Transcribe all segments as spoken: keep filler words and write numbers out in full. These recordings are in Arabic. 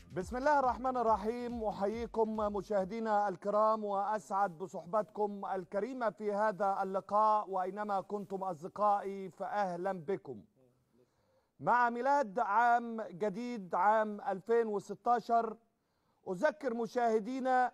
بسم الله الرحمن الرحيم. أحييكم مشاهدينا الكرام وأسعد بصحبتكم الكريمة في هذا اللقاء، وأينما كنتم أصدقائي فأهلا بكم. مع ميلاد عام جديد عام ألفين وستة عشر أذكر مشاهدينا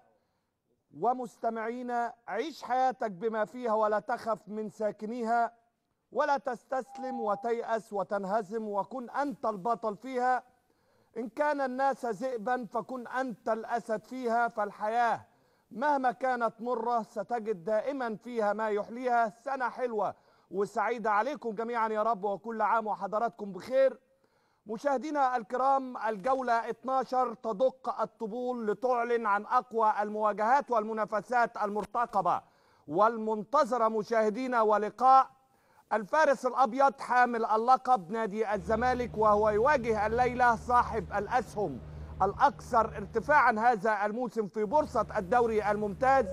ومستمعينا: عيش حياتك بما فيها ولا تخف من ساكنيها، ولا تستسلم وتيأس وتنهزم، وكن أنت البطل فيها. إن كان الناس ذئبا فكن أنت الأسد فيها، فالحياة مهما كانت مرة ستجد دائما فيها ما يحليها. سنة حلوة وسعيدة عليكم جميعا يا رب، وكل عام وحضراتكم بخير. مشاهدينا الكرام، الجولة اثنتا عشرة تدق الطبول لتعلن عن أقوى المواجهات والمنافسات المرتقبة والمنتظرة مشاهدينا، ولقاء الفارس الأبيض حامل اللقب نادي الزمالك، وهو يواجه الليلة صاحب الأسهم الأكثر ارتفاعا هذا الموسم في بورصة الدوري الممتاز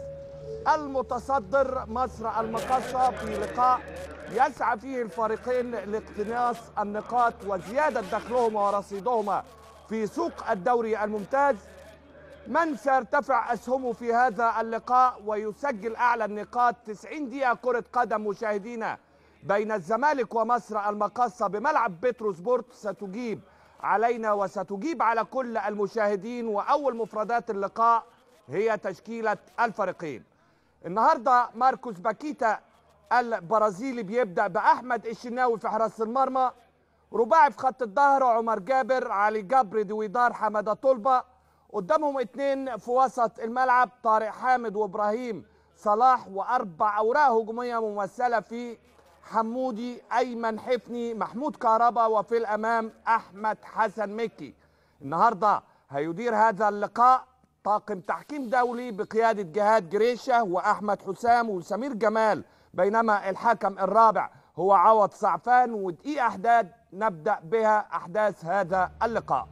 المتصدر مصر المقاصة، في لقاء يسعى فيه الفريقين لاقتناص النقاط وزيادة دخلهما ورصيدهما في سوق الدوري الممتاز. من سيرتفع أسهمه في هذا اللقاء ويسجل أعلى النقاط؟ تسعين دقيقة كرة قدم مشاهدينا بين الزمالك ومصر المقاصة بملعب بتروسبورت ستجيب علينا وستجيب على كل المشاهدين. وأول مفردات اللقاء هي تشكيلة الفريقين. النهاردة ماركوس باكيتا البرازيلي بيبدأ بأحمد الشناوي في حراسة المرمى، رباعي في خط الظهر عمر جابر، علي جبر، دويدار، حمادة طلبة. قدامهم اثنين في وسط الملعب، طارق حامد وإبراهيم صلاح، وأربع أوراق هجومية ممثلة في حمودي، أيمن حفني، محمود كهربا، وفي الأمام أحمد حسن مكي. النهاردة هيدير هذا اللقاء طاقم تحكيم دولي بقيادة جهاد جريشة وأحمد حسام وسمير جمال، بينما الحكم الرابع هو عوض صعفان. ودقيقة أحداث نبدأ بها أحداث هذا اللقاء.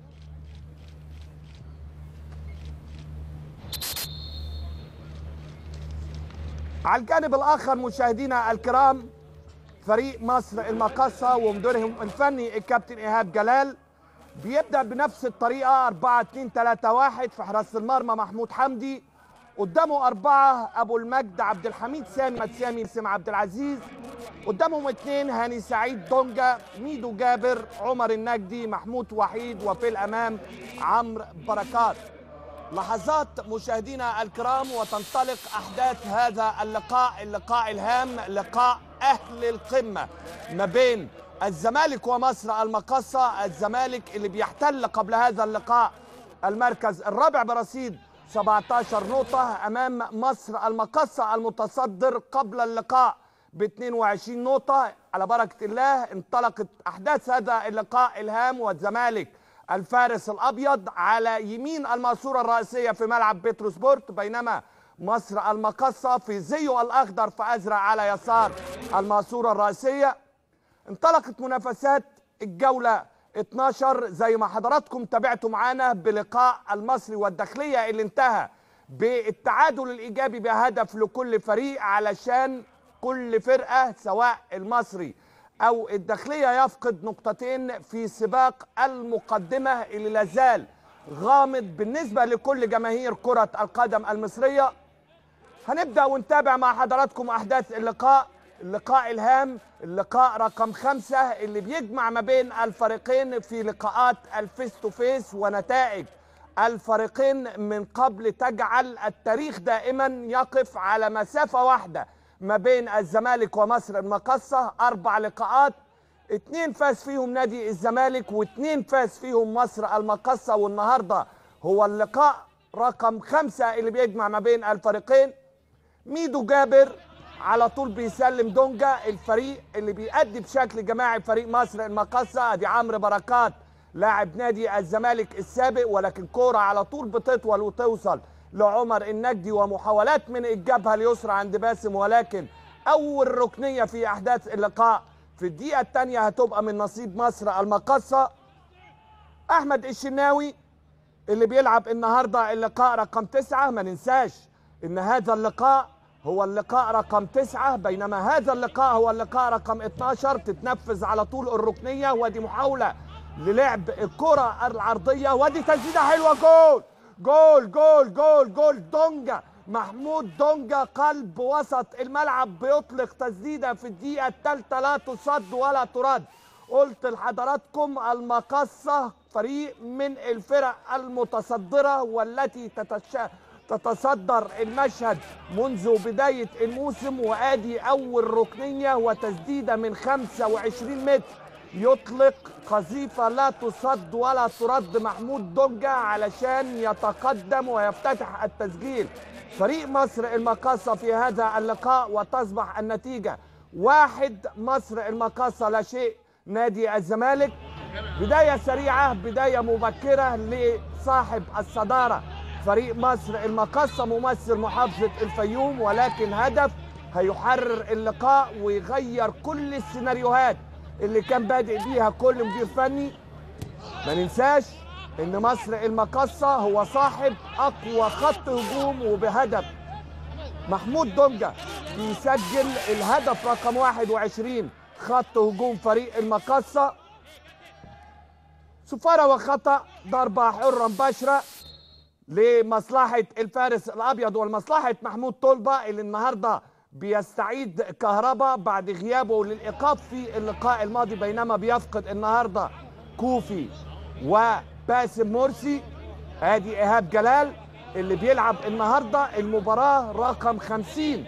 على الجانب الآخر مشاهدينا الكرام، فريق مصر المقاصة ومديرهم الفني الكابتن إيهاب جلال بيبدأ بنفس الطريقة أربعة اتنين تلاتة واحد. في حراسة المرمى محمود حمدي، قدامه أربعة أبو المجد عبد الحميد سامي سامي سام عبد العزيز، قدامهم اثنين هاني سعيد دونجا، ميدو جابر، عمر النجدي، محمود وحيد، وفي الأمام عمرو بركات. لحظات مشاهدينا الكرام وتنطلق أحداث هذا اللقاء، اللقاء الهام، لقاء أهل القمة ما بين الزمالك ومصر المقاصة. الزمالك اللي بيحتل قبل هذا اللقاء المركز الرابع برصيد سبعة عشر نقطة، أمام مصر المقاصة المتصدر قبل اللقاء ب اثنين وعشرين نقطة. على بركة الله انطلقت أحداث هذا اللقاء الهام، والزمالك الفارس الأبيض على يمين الماسورة الرئيسية في ملعب بتروسبورت، بينما مصر المقاصة في زيه الأخضر فأزرق على يسار الماسورة الرئيسية. انطلقت منافسات الجولة اثنتا عشرة زي ما حضراتكم تابعتوا معانا بلقاء المصري والداخلية اللي انتهى بالتعادل الإيجابي بهدف لكل فريق، علشان كل فرقة سواء المصري أو الداخلية يفقد نقطتين في سباق المقدمة اللي لازال غامض بالنسبة لكل جماهير كرة القدم المصرية. هنبدأ ونتابع مع حضراتكم أحداث اللقاء، اللقاء الهام، اللقاء رقم خمسة اللي بيجمع ما بين الفريقين في لقاءات الفيس تو فيس، ونتائج الفريقين من قبل تجعل التاريخ دائما يقف على مسافة واحدة ما بين الزمالك ومصر المقاصة. أربع لقاءات، اتنين فاز فيهم نادي الزمالك واتنين فاز فيهم مصر المقاصة، والنهاردة هو اللقاء رقم خمسة اللي بيجمع ما بين الفريقين. ميدو جابر على طول بيسلم دونجا، الفريق اللي بيأدي بشكل جماعي فريق مصر المقاصة. ادي عمرو بركات لاعب نادي الزمالك السابق، ولكن كورة على طول بتطول وتوصل لعمر النجدي، ومحاولات من الجبهة اليسرى عند باسم، ولكن أول ركنية في أحداث اللقاء في الدقيقة الثانية هتبقى من نصيب مصر المقاصة. أحمد الشناوي اللي بيلعب النهاردة اللقاء رقم تسعة، ما ننساش إن هذا اللقاء هو اللقاء رقم تسعة، بينما هذا اللقاء هو اللقاء رقم اثنتا عشرة. تتنفذ على طول الركنية، ودي محاولة للعب الكرة العرضية، ودي تسديدة حلوة، جول جول جول جول جول دونجا، محمود دونجا قلب وسط الملعب بيطلق تسديدة في الدقيقة الثالثة لا تصد ولا ترد. قلت لحضراتكم المقصة فريق من الفرق المتصدرة والتي تتشا تتصدر المشهد منذ بداية الموسم، وادي اول ركنية وتسديدة من خمسة وعشرين متر يطلق قذيفة لا تصد ولا ترد محمود دونجا علشان يتقدم ويفتتح التسجيل فريق مصر المقاصة في هذا اللقاء، وتصبح النتيجة واحد مصر المقاصة لا شيء نادي الزمالك. بداية سريعة، بداية مبكرة لصاحب الصدارة فريق مصر المقاصة ممثل محافظة الفيوم، ولكن هدف هيحرر اللقاء ويغير كل السيناريوهات اللي كان بادئ بيها كل مدير فني. ما ننساش ان مصر المقاصة هو صاحب اقوى خط هجوم، وبهدف محمود دونجا بيسجل الهدف رقم واحد وعشرين خط هجوم فريق المقاصة. صفارة وخطأ، ضربة حرة مباشرة لمصلحة الفارس الأبيض ولمصلحة محمود طلبة اللي النهاردة بيستعيد كهربا بعد غيابه للإيقاف في اللقاء الماضي، بينما بيفقد النهاردة كوفي وباسم مرسي. ادي إيهاب جلال اللي بيلعب النهاردة المباراة رقم خمسين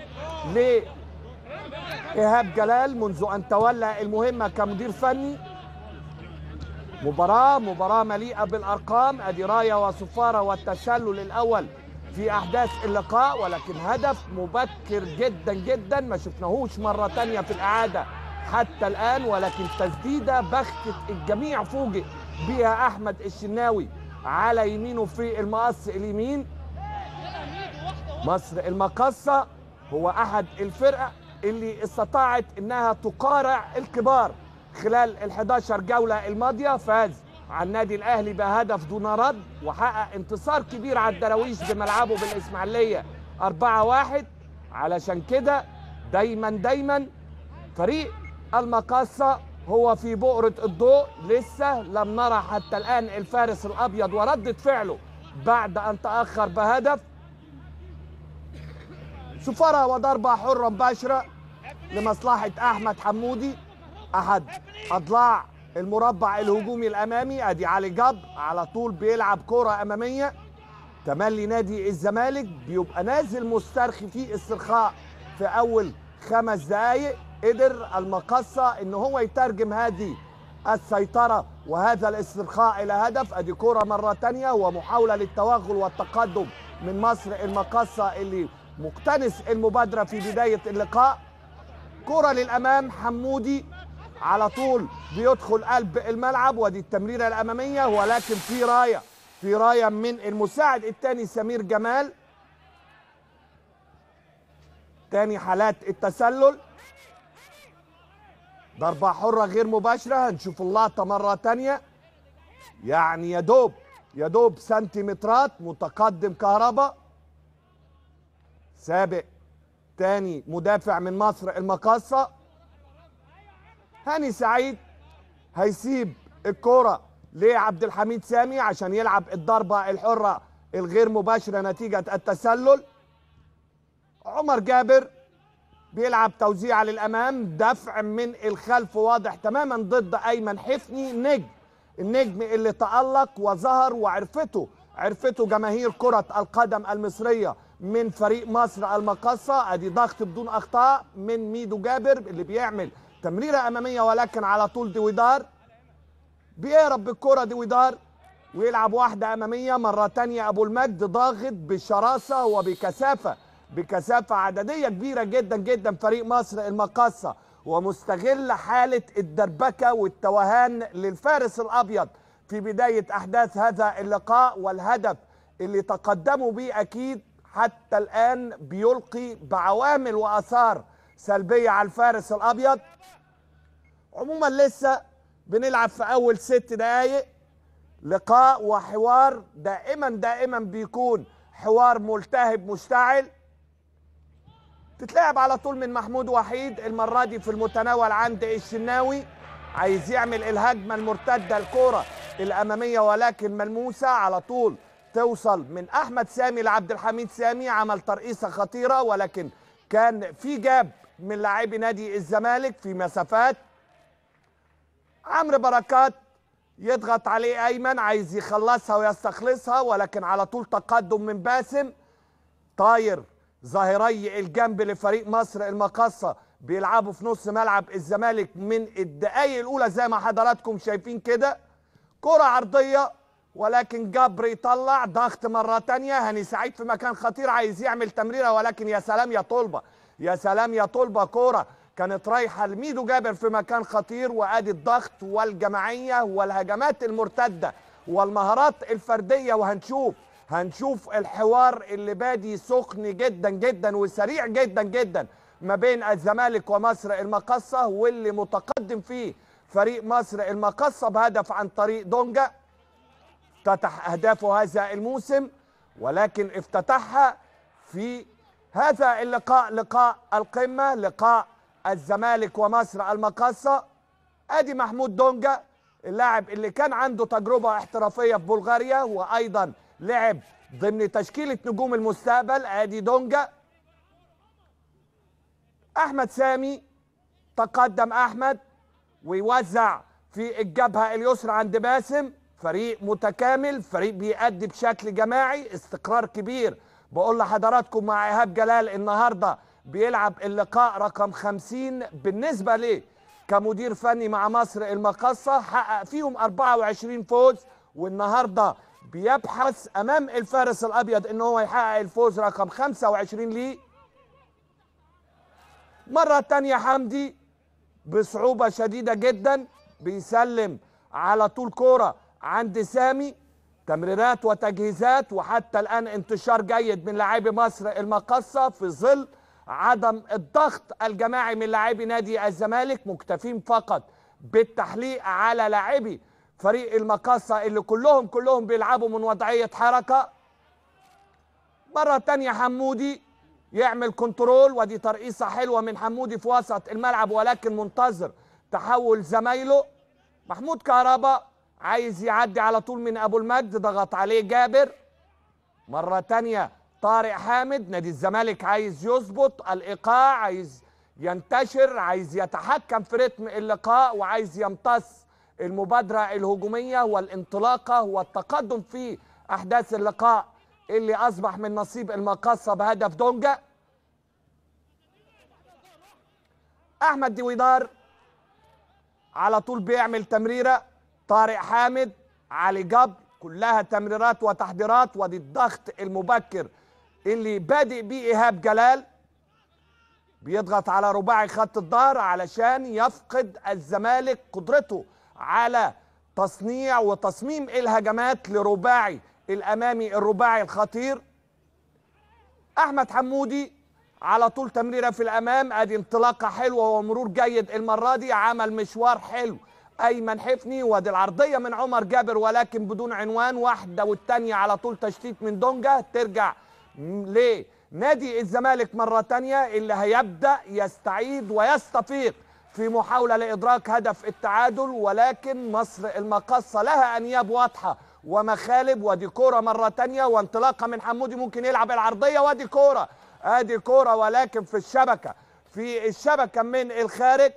لإيهاب جلال منذ أن تولى المهمة كمدير فني. مباراة مباراة مليئة بالأرقام، ادي راية وصفارة والتسلل الأول في أحداث اللقاء، ولكن هدف مبكر جدا جدا ما شفناهوش مرة تانية في الإعادة حتى الآن، ولكن تسديدة بختت الجميع، فوجئ بها أحمد الشناوي على يمينه في المقص اليمين. مصر المقاصة هو أحد الفرق اللي استطاعت إنها تقارع الكبار خلال الحداشر جولة الماضية. فاز على النادي الأهلي بهدف دون رد، وحقق انتصار كبير على الدراويش بملعبه بالإسماعيلية أربعة واحد. علشان كده دايما دايما فريق المقاصة هو في بؤرة الضوء. لسه لم نرى حتى الآن الفارس الأبيض وردة فعله بعد أن تأخر بهدف. صفارة وضربة حرة مباشرة لمصلحة أحمد حمودي، أحد أضلاع المربع الهجومي الأمامي. أدي علي جبر على طول بيلعب كرة أمامية، تملي نادي الزمالك بيبقى نازل مسترخي في استرخاء في أول خمس دقايق. قدر المقاصة إن هو يترجم هذه السيطرة وهذا الاسترخاء إلى هدف. أدي كرة مرة تانية ومحاولة للتوغل والتقدم من مصر المقاصة اللي مقتنس المبادرة في بداية اللقاء. كرة للأمام، حمودي على طول بيدخل قلب الملعب، ودي التمريرة الأمامية، ولكن في راية في راية من المساعد الثاني سمير جمال. تاني حالات التسلل، ضربة حرة غير مباشرة. هنشوف اللقطة مرة تانية، يعني يدوب يدوب سنتيمترات متقدم كهربا. سابق تاني مدافع من مصر المقاصة هاني سعيد هيسيب الكرة لعبد الحميد سامي عشان يلعب الضربة الحرة الغير مباشرة نتيجة التسلل. عمر جابر بيلعب توزيع للأمام، دفع من الخلف واضح تماما ضد أيمن حفني، نجم النجم اللي تألق وظهر وعرفته عرفته جماهير كرة القدم المصرية من فريق مصر المقاصة. ادي ضغط بدون اخطاء من ميدو جابر اللي بيعمل تمريرة امامية، ولكن على طول دويدار بيهرب بالكرة. دويدار ويلعب واحدة امامية مرة تانية. ابو المجد ضاغط بشراسة وبكثافة بكثافة عددية كبيرة جدا جدا فريق مصر المقاصة، ومستغل حالة الدربكة والتوهان للفارس الابيض في بداية احداث هذا اللقاء. والهدف اللي تقدموا به اكيد حتى الآن بيلقي بعوامل وآثار سلبية على الفارس الأبيض. عموما لسه بنلعب في أول ست دقايق لقاء وحوار، دائما دائما بيكون حوار ملتهب مشتعل. تتلعب على طول من محمود وحيد، المرة دي في المتناول عند الشناوي. عايز يعمل الهجمه المرتده الكوره الاماميه ولكن ملموسه على طول توصل من احمد سامي لعبد الحميد سامي، عمل ترقيصه خطيره ولكن كان في جاب من لاعبي نادي الزمالك في مسافات. عمرو بركات يضغط عليه ايمن، عايز يخلصها ويستخلصها ولكن على طول تقدم من باسم. طاير ظاهري الجنب لفريق مصر المقاصة بيلعبوا في نص ملعب الزمالك من الدقايق الاولى زي ما حضراتكم شايفين كده. كرة عرضية ولكن جبر يطلع، ضغط مرة تانية. هاني سعيد في مكان خطير عايز يعمل تمريرة ولكن يا سلام يا طلبة، يا سلام يا طلبة، كرة كانت رايحة لميدو جابر في مكان خطير. وادي الضغط والجماعية والهجمات المرتدة والمهارات الفردية، وهنشوف هنشوف الحوار اللي بادي سخن جدا جدا وسريع جدا جدا ما بين الزمالك ومصر المقاصة، واللي متقدم فيه فريق مصر المقاصة بهدف عن طريق دونجا. افتتح اهدافه هذا الموسم ولكن افتتحها في هذا اللقاء، لقاء القمة، لقاء الزمالك ومصر المقاصة. ادي محمود دونجا اللاعب اللي كان عنده تجربة احترافية في بلغاريا وايضا لعب ضمن تشكيلة نجوم المستقبل. ادي دونجا. احمد سامي، تقدم احمد ويوزع في الجبهة اليسرى عند باسم. فريق متكامل، فريق بيأدي بشكل جماعي، استقرار كبير. بقول لحضراتكم مع ايهاب جلال النهارده بيلعب اللقاء رقم خمسين بالنسبه ليه كمدير فني مع مصر المقاصة، حقق فيهم أربعة وعشرين فوز، والنهارده بيبحث امام الفارس الابيض ان هو يحقق الفوز رقم خمسة وعشرين ليه. مره تانيه حمدي بصعوبه شديده جدا بيسلم على طول كوره عند سامي، تمريرات وتجهيزات وحتى الان انتشار جيد من لاعبي مصر المقاصة في ظل عدم الضغط الجماعي من لاعبي نادي الزمالك، مكتفين فقط بالتحليق على لاعبي فريق المقاصة اللي كلهم كلهم بيلعبوا من وضعية حركة. مرة تانية حمودي يعمل كنترول، ودي ترقيصة حلوة من حمودي في وسط الملعب ولكن منتظر تحول زمايله. محمود كهربا عايز يعدي على طول من ابو المجد، ضغط عليه جابر. مرة تانية طارق حامد، نادي الزمالك عايز يظبط الايقاع، عايز ينتشر، عايز يتحكم في رتم اللقاء وعايز يمتص المبادرة الهجومية والانطلاقة والتقدم في احداث اللقاء اللي اصبح من نصيب المقاصة بهدف دونجا. احمد دويدار على طول بيعمل تمريرة، طارق حامد، علي جبر، كلها تمريرات وتحضيرات. ودي الضغط المبكر اللي بادئ بيه ايهاب جلال، بيضغط على رباعي خط الظهر علشان يفقد الزمالك قدرته على تصنيع وتصميم الهجمات لرباعي الامامي، الرباعي الخطير. احمد حمودي على طول تمريره في الامام، ادي انطلاقه حلوه ومرور جيد المره دي، عمل مشوار حلو ايمن حفني. وادي العرضيه من عمر جابر ولكن بدون عنوان، واحده والثانيه على طول تشتيت من دونجا، ترجع لنادي الزمالك مره ثانيه اللي هيبدا يستعيد ويستفيق في محاوله لادراك هدف التعادل. ولكن مصر المقاصة لها انياب واضحه ومخالب. ودي كوره مره ثانيه وانطلاقه من حمودي، ممكن يلعب العرضيه، وادي كوره، ادي كوره ولكن في الشبكه، في الشبكه من الخارج.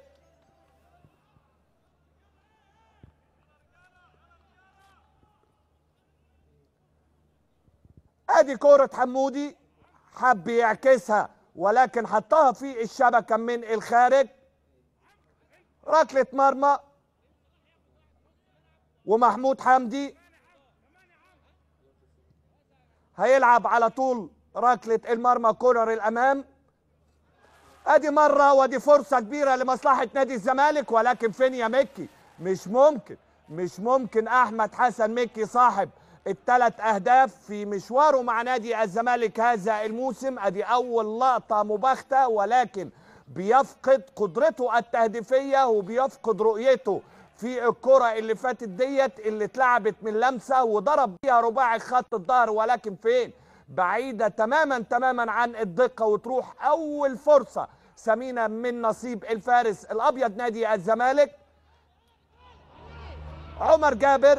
ادي كوره حمودي حب يعكسها ولكن حطها في الشبكه من الخارج. ركله مرمى ومحمود حمدي هيلعب على طول ركله المرمى، كورنر الامام. ادي مره ودي فرصه كبيره لمصلحه نادي الزمالك ولكن فين يا مكي؟ مش ممكن مش ممكن احمد حسن مكي صاحب الثلاث اهداف في مشواره مع نادي الزمالك هذا الموسم. ادي اول لقطه مباغته ولكن بيفقد قدرته التهديفيه وبيفقد رؤيته في الكره اللي فاتت ديت اللي اتلعبت من لمسه وضرب بيها رباعي خط الظهر ولكن فين؟ بعيده تماما تماما عن الدقه، وتروح اول فرصه ثمينه من نصيب الفارس الابيض نادي الزمالك. عمر جابر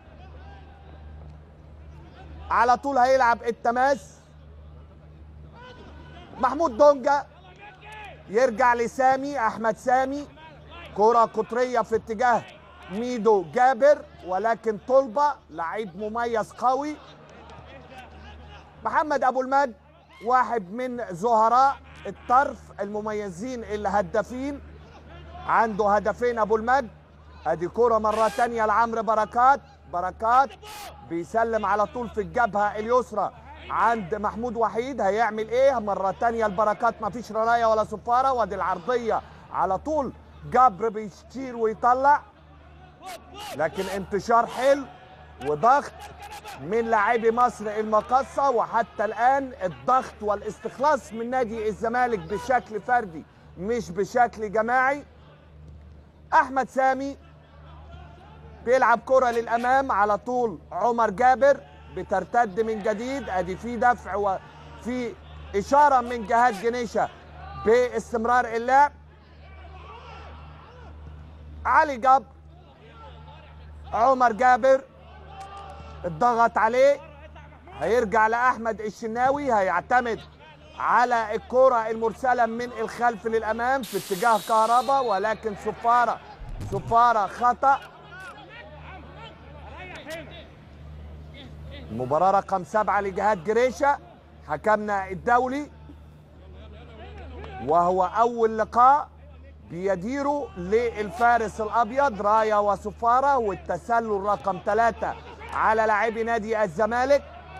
على طول هيلعب التماس. محمود دونجا يرجع لسامي، احمد سامي، كرة قطرية في اتجاه ميدو جابر، ولكن طلبة لعيب مميز قوي. محمد ابو المجد واحد من زهراء الطرف المميزين اللي هدافين، عنده هدفين ابو المجد. ادي كرة مرة تانية لعمرو بركات، بركات بيسلم على طول في الجبهة اليسرى عند محمود وحيد. هيعمل ايه؟ مرة تانية البركات، مفيش رراية ولا صفارة. وادي العرضية على طول جبر بيشتير ويطلع، لكن انتشار حلو وضغط من لاعبي مصر المقاصة. وحتى الآن الضغط والاستخلاص من نادي الزمالك بشكل فردي مش بشكل جماعي. أحمد سامي بيلعب كرة للأمام، على طول عمر جابر بترتد من جديد. أدي في دفع وفي إشارة من جهاد جنيشة باستمرار اللعب. علي جبر، عمر جابر الضغط عليه، هيرجع لأحمد الشناوي، هيعتمد على الكرة المرسلة من الخلف للأمام في اتجاه كهربا، ولكن صفارة صفارة خطأ. المباراة رقم سبعة لجهاد جريشة حكمنا الدولي، وهو أول لقاء بيديره للفارس الأبيض. راية وصفارة، والتسلل رقم ثلاثة على لاعبي نادي الزمالك.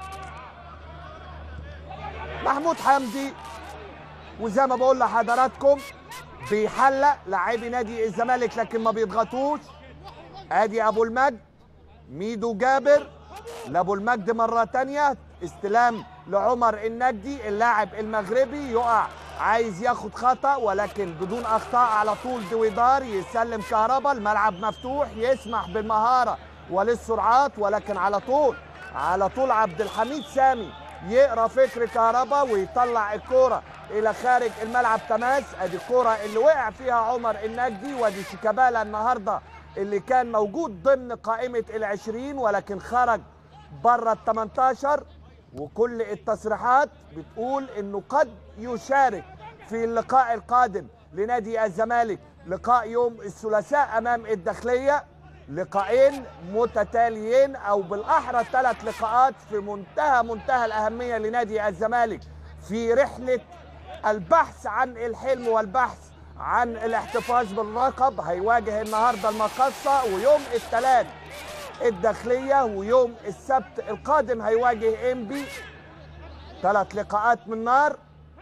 محمود حمدي، وزي ما بقول لحضراتكم بيحلق لاعبي نادي الزمالك لكن ما بيضغطوش. ادي ابو المجد، ميدو جابر لابو المجد مرة تانية، استلام لعمر النجدي اللاعب المغربي، يقع عايز ياخد خطأ ولكن بدون اخطاء. على طول دويدار يسلم كهربا، الملعب مفتوح يسمح بالمهارة وللسرعات، ولكن على طول على طول عبد الحميد سامي يقرا فكر كهربا ويطلع الكرة الى خارج الملعب. تماس، ادي الكرة اللي وقع فيها عمر النجدي. وادي شيكابالا النهارده اللي كان موجود ضمن قائمة العشرين ولكن خرج بره ال تمنتاشر، وكل التصريحات بتقول انه قد يشارك في اللقاء القادم لنادي الزمالك، لقاء يوم الثلاثاء امام الداخلية. لقاءين متتاليين او بالاحرى ثلاث لقاءات في منتهى منتهى الاهمية لنادي الزمالك في رحلة البحث عن الحلم والبحث عن الاحتفاظ باللقب. هيواجه النهارده المقاصة، ويوم الثلاث الداخلية، ويوم السبت القادم هيواجه انبي. ثلاث لقاءات من نار.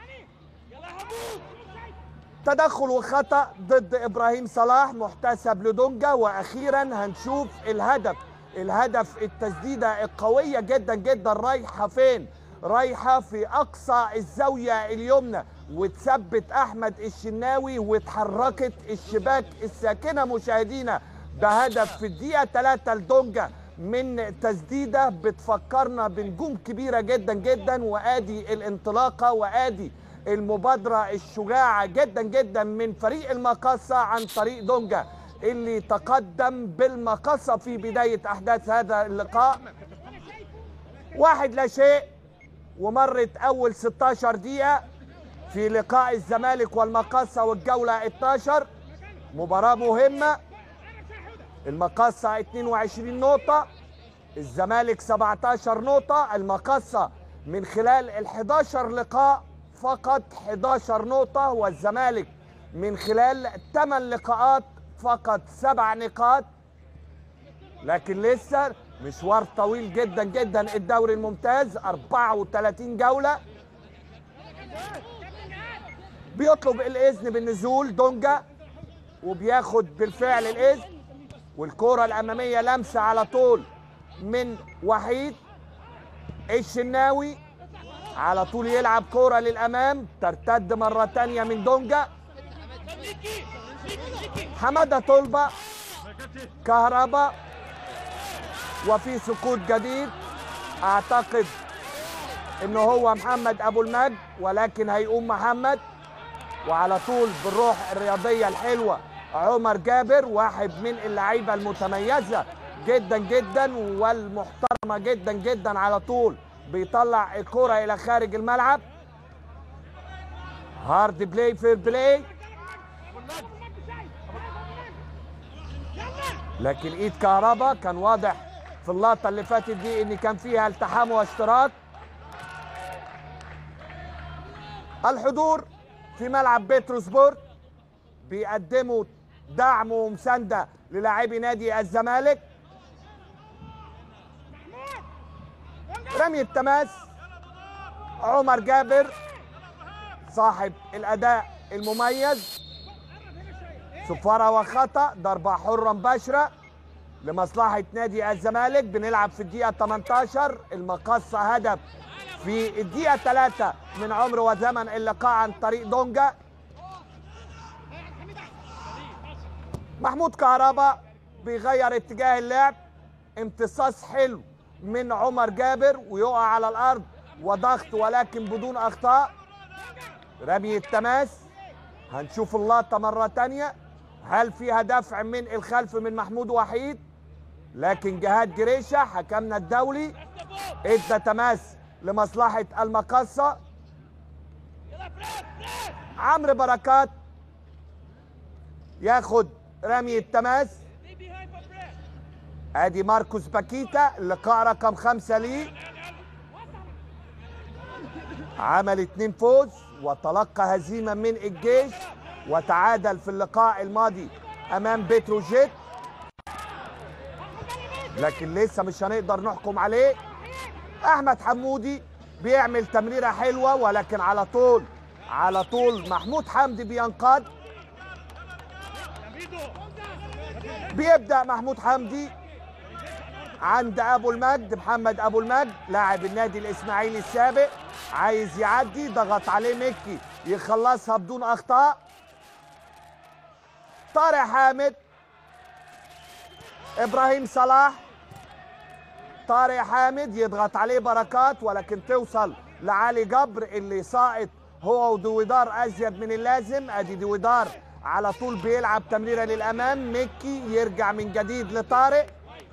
تدخل وخطأ ضد ابراهيم صلاح محتسب لدونجا. واخيرا هنشوف الهدف الهدف التسديدة القوية جدا جدا رايحة فين؟ رايحة في اقصى الزاوية اليمنى، وتثبت احمد الشناوي واتحركت الشباك الساكنة مشاهدينا بهدف في الدقيقة ثلاثة لدونجا من تسديدة بتفكرنا بنجوم كبيرة جدا جدا. وادي الانطلاقة وادي المبادرة الشجاعة جدا جدا من فريق المقاصة عن طريق دونجا اللي تقدم بالمقاصة في بداية احداث هذا اللقاء. واحد لا شيء، ومرت اول ستاشر دقيقة في لقاء الزمالك والمقاصة والجولة اتناشر. مباراة مهمة، المقاصة اتنين وعشرين نقطة، الزمالك سبعتاشر نقطة. المقاصة من خلال ال حداشر لقاء فقط حداشر نقطة، والزمالك من خلال ثمان لقاءات فقط سبع نقاط. لكن لسه مشوار طويل جدا جدا. الدوري الممتاز أربعة وثلاثين جولة. بيطلب الإذن بالنزول دونجا وبياخد بالفعل الإذن، والكرة الأمامية لمسة على طول من وحيد الشناوي، على طول يلعب كرة للأمام، ترتد مرة تانية من دونجا. حمادة طلبة، كهربا، وفي سقوط جديد اعتقد انه هو محمد ابو المجد، ولكن هيقوم محمد. وعلى طول بالروح الرياضية الحلوة عمر جابر، واحد من اللعيبة المتميزة جدا جدا والمحترمه جدا جدا، على طول بيطلع الكره الى خارج الملعب. هارد بلاي فير بلاي، لكن ايد كهربا كان واضح في اللقطه اللي فاتت دي ان كان فيها التحام واشتراك. الحضور في ملعب بتروسبورت بيقدموا دعم ومسانده للاعبي نادي الزمالك. رمي التماس عمر جابر صاحب الاداء المميز، صفاره وخطا، ضربه حره مباشره لمصلحه نادي الزمالك. بنلعب في الدقيقه ثمانية عشر، المقصه هدف في الدقيقه ثلاثة من عمر وزمن اللقاء عن طريق دونجا. محمود كهربا بيغير اتجاه اللعب، امتصاص حلو من عمر جابر ويقع على الارض وضغط ولكن بدون اخطاء. رمي التماس، هنشوف اللقطه مره ثانيه، هل فيها دفع من الخلف من محمود وحيد؟ لكن جهاد جريشه حكمنا الدولي ادى تماس لمصلحه المقصه. عمرو بركات ياخد رمي التماس. ادي ماركوس باكيتا اللقاء رقم خمسة ليه، عمل اتنين فوز وتلقى هزيمة من الجيش وتعادل في اللقاء الماضي امام بتروجيت، لكن لسه مش هنقدر نحكم عليه. احمد حمودي بيعمل تمريرة حلوة ولكن على طول على طول محمود حمدي بينقض. بيبدأ محمود حمدي عند ابو المجد، محمد ابو المجد لاعب النادي الاسماعيلي السابق، عايز يعدي، ضغط عليه مكي يخلصها بدون اخطاء. طارق حامد، ابراهيم صلاح، طارق حامد يضغط عليه بركات ولكن توصل لعلي جبر اللي ساقط هو ودويدار ازيد من اللازم. ادي دويدار على طول بيلعب تمريره للامام، مكي يرجع من جديد لطارق.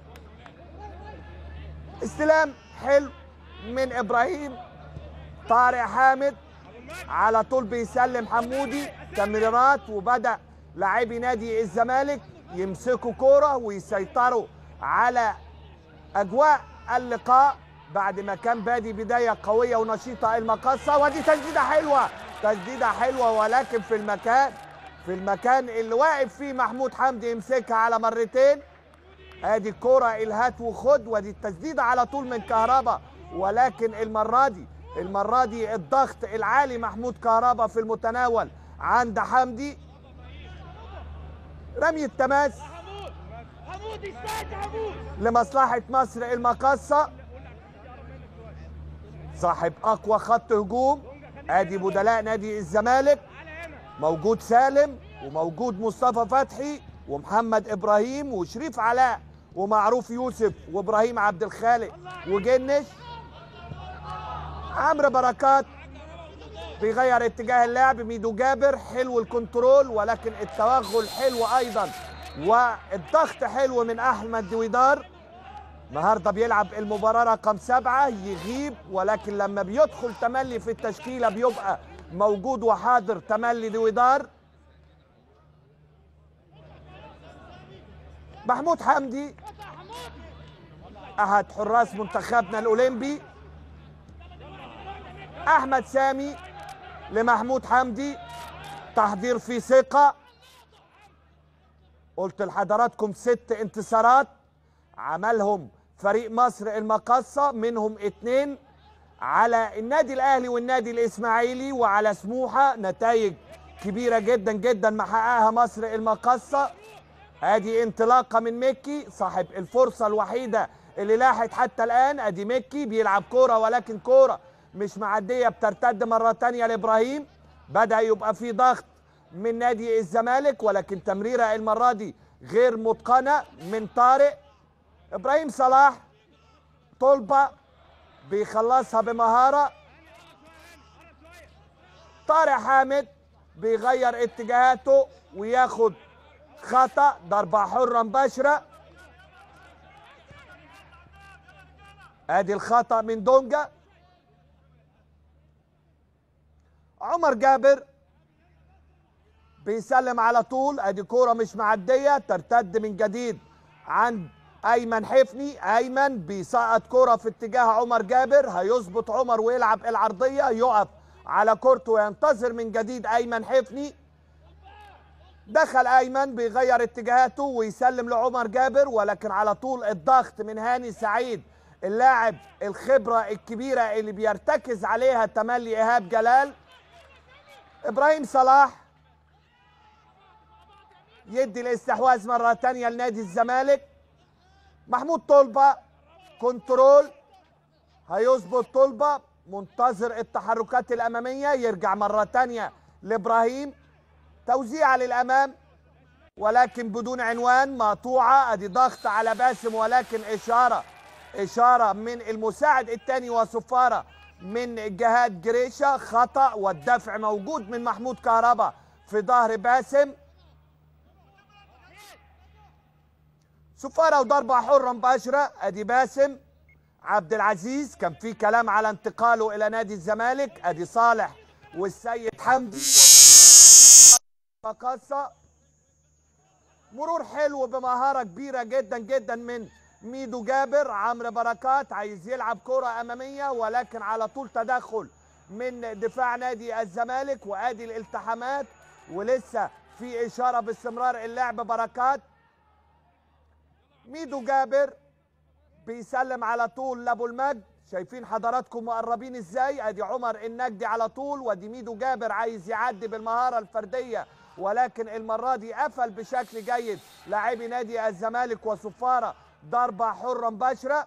استلام حلو من ابراهيم، طارق حامد على طول بيسلم حمودي، تمريرات، وبدأ لاعبي نادي الزمالك يمسكوا كوره ويسيطروا على اجواء اللقاء بعد ما كان بادي بدايه قويه ونشيطه المقصه. ودي تسديده حلوه، تسديده حلوه ولكن في المكان في المكان اللي واقف فيه محمود حمدي يمسكها على مرتين. ادي الكوره الهات وخد، ودي التسديده على طول من كهربا، ولكن المره دي المره دي الضغط العالي محمود كهربا في المتناول عند حمدي. رمي التماس لمصلحه مصر المقاصه، صاحب اقوى خط هجوم. ادي بدلاء نادي الزمالك، موجود سالم وموجود مصطفى فتحي ومحمد ابراهيم وشريف علاء ومعروف يوسف وابراهيم عبد الخالق وجنش. عمرو بركات بيغير اتجاه اللعب، ميدو جابر حلو الكنترول ولكن التوغل حلو ايضا والضغط حلو من احمد دويدار. النهارده بيلعب المباراه رقم سبعه، يغيب ولكن لما بيدخل تملي في التشكيله بيبقى موجود وحاضر تملي دويدار. محمود حمدي احد حراس منتخبنا الاولمبي، احمد سامي لمحمود حمدي، تحضير في ثقه. قلت لحضراتكم ست انتصارات عملهم فريق مصر المقاصه، منهم اتنين على النادي الاهلي والنادي الاسماعيلي وعلى سموحه، نتائج كبيره جدا جدا محققها مصر المقاصه. ادي انطلاقه من مكي صاحب الفرصه الوحيده اللي لاحت حتى الان. ادي مكي بيلعب كوره ولكن كوره مش معديه، بترتد مره ثانيه لابراهيم. بدا يبقى في ضغط من نادي الزمالك ولكن تمريره المره دي غير متقنه من طارق. ابراهيم صلاح طلبه بيخلصها بمهاره. طارق حامد بيغير اتجاهاته وياخد خطأ، ضربة حرة مباشرة. ادي الخطأ من دونجا. عمر جابر بيسلم على طول، ادي كوره مش معديه، ترتد من جديد عند ايمن حفني. ايمن بيسقط كوره في اتجاه عمر جابر، هيظبط عمر ويلعب العرضيه، يقف على كورته وينتظر من جديد ايمن حفني. دخل ايمن بيغير اتجاهاته ويسلم لعمر جابر، ولكن على طول الضغط من هاني سعيد اللاعب الخبره الكبيره اللي بيرتكز عليها تملي ايهاب جلال. ابراهيم صلاح يدي الاستحواذ مره ثانيه لنادي الزمالك. محمود طلبه كنترول، هيظبط طلبه، منتظر التحركات الاماميه، يرجع مره ثانيه لابراهيم، توزيع للامام ولكن بدون عنوان، مقطوعه. ادي ضغط على باسم ولكن اشاره اشاره من المساعد الثاني وصفاره من جهاد جريشه، خطا، والدفع موجود من محمود كهربا في ظهر باسم. صفاره وضربه حره مباشره. ادي باسم عبد العزيز، كان في كلام على انتقاله الى نادي الزمالك. ادي صالح والسيد حمدي مقاصة، مرور حلو بمهاره كبيره جدا جدا من ميدو جابر. عمرو بركات عايز يلعب كره اماميه ولكن على طول تدخل من دفاع نادي الزمالك، وادي الالتحامات ولسه في اشاره باستمرار اللعب. بركات، ميدو جابر بيسلم على طول لابو المجد، شايفين حضراتكم مقربين ازاي. ادي عمر النجدي على طول، وادي ميدو جابر عايز يعدي بالمهاره الفرديه ولكن المره دي قفل بشكل جيد لاعبي نادي الزمالك. وصفاره ضربه حره مباشره.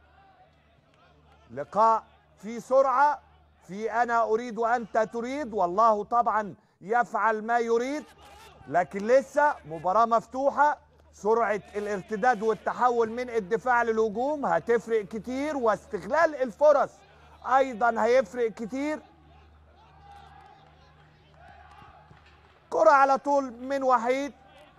لقاء في سرعه، في انا اريد وانت تريد، والله طبعا يفعل ما يريد، لكن لسه مباراه مفتوحه. سرعه الارتداد والتحول من الدفاع للهجوم هتفرق كتير، واستغلال الفرص ايضا هيفرق كتير. كرة على طول من وحيد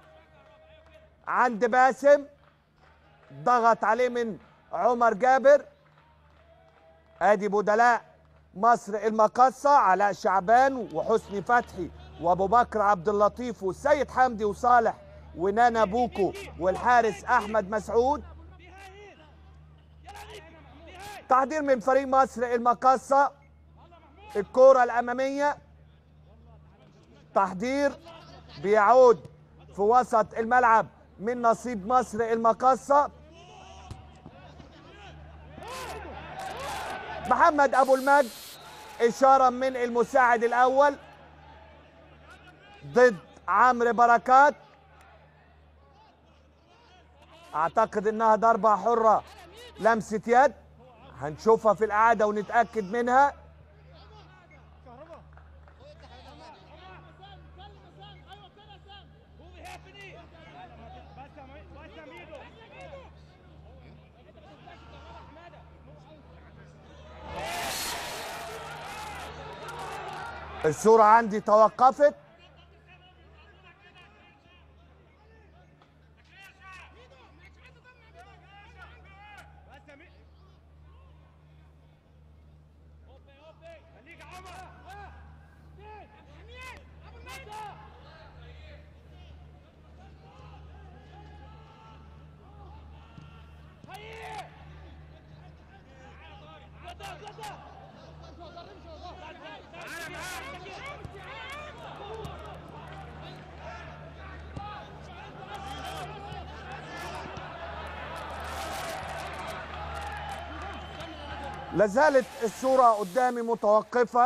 عند باسم، ضغط عليه من عمر جابر. ادي بدلاء مصر المقاصة، علاء شعبان وحسني فتحي وابو بكر عبد اللطيف والسيد حمدي وصالح ونانا بوكو والحارس احمد مسعود. تحضير من فريق مصر المقاصة، الكرة الامامية، تحضير بيعود في وسط الملعب من نصيب مصر المقاصة. محمد ابو المجد، اشاره من المساعد الاول ضد عمرو بركات، اعتقد انها ضربه حره لمسه يد، هنشوفها في الاعاده ونتاكد منها. الصورة عندي توقفت. لازالت الصورة قدامي متوقفة،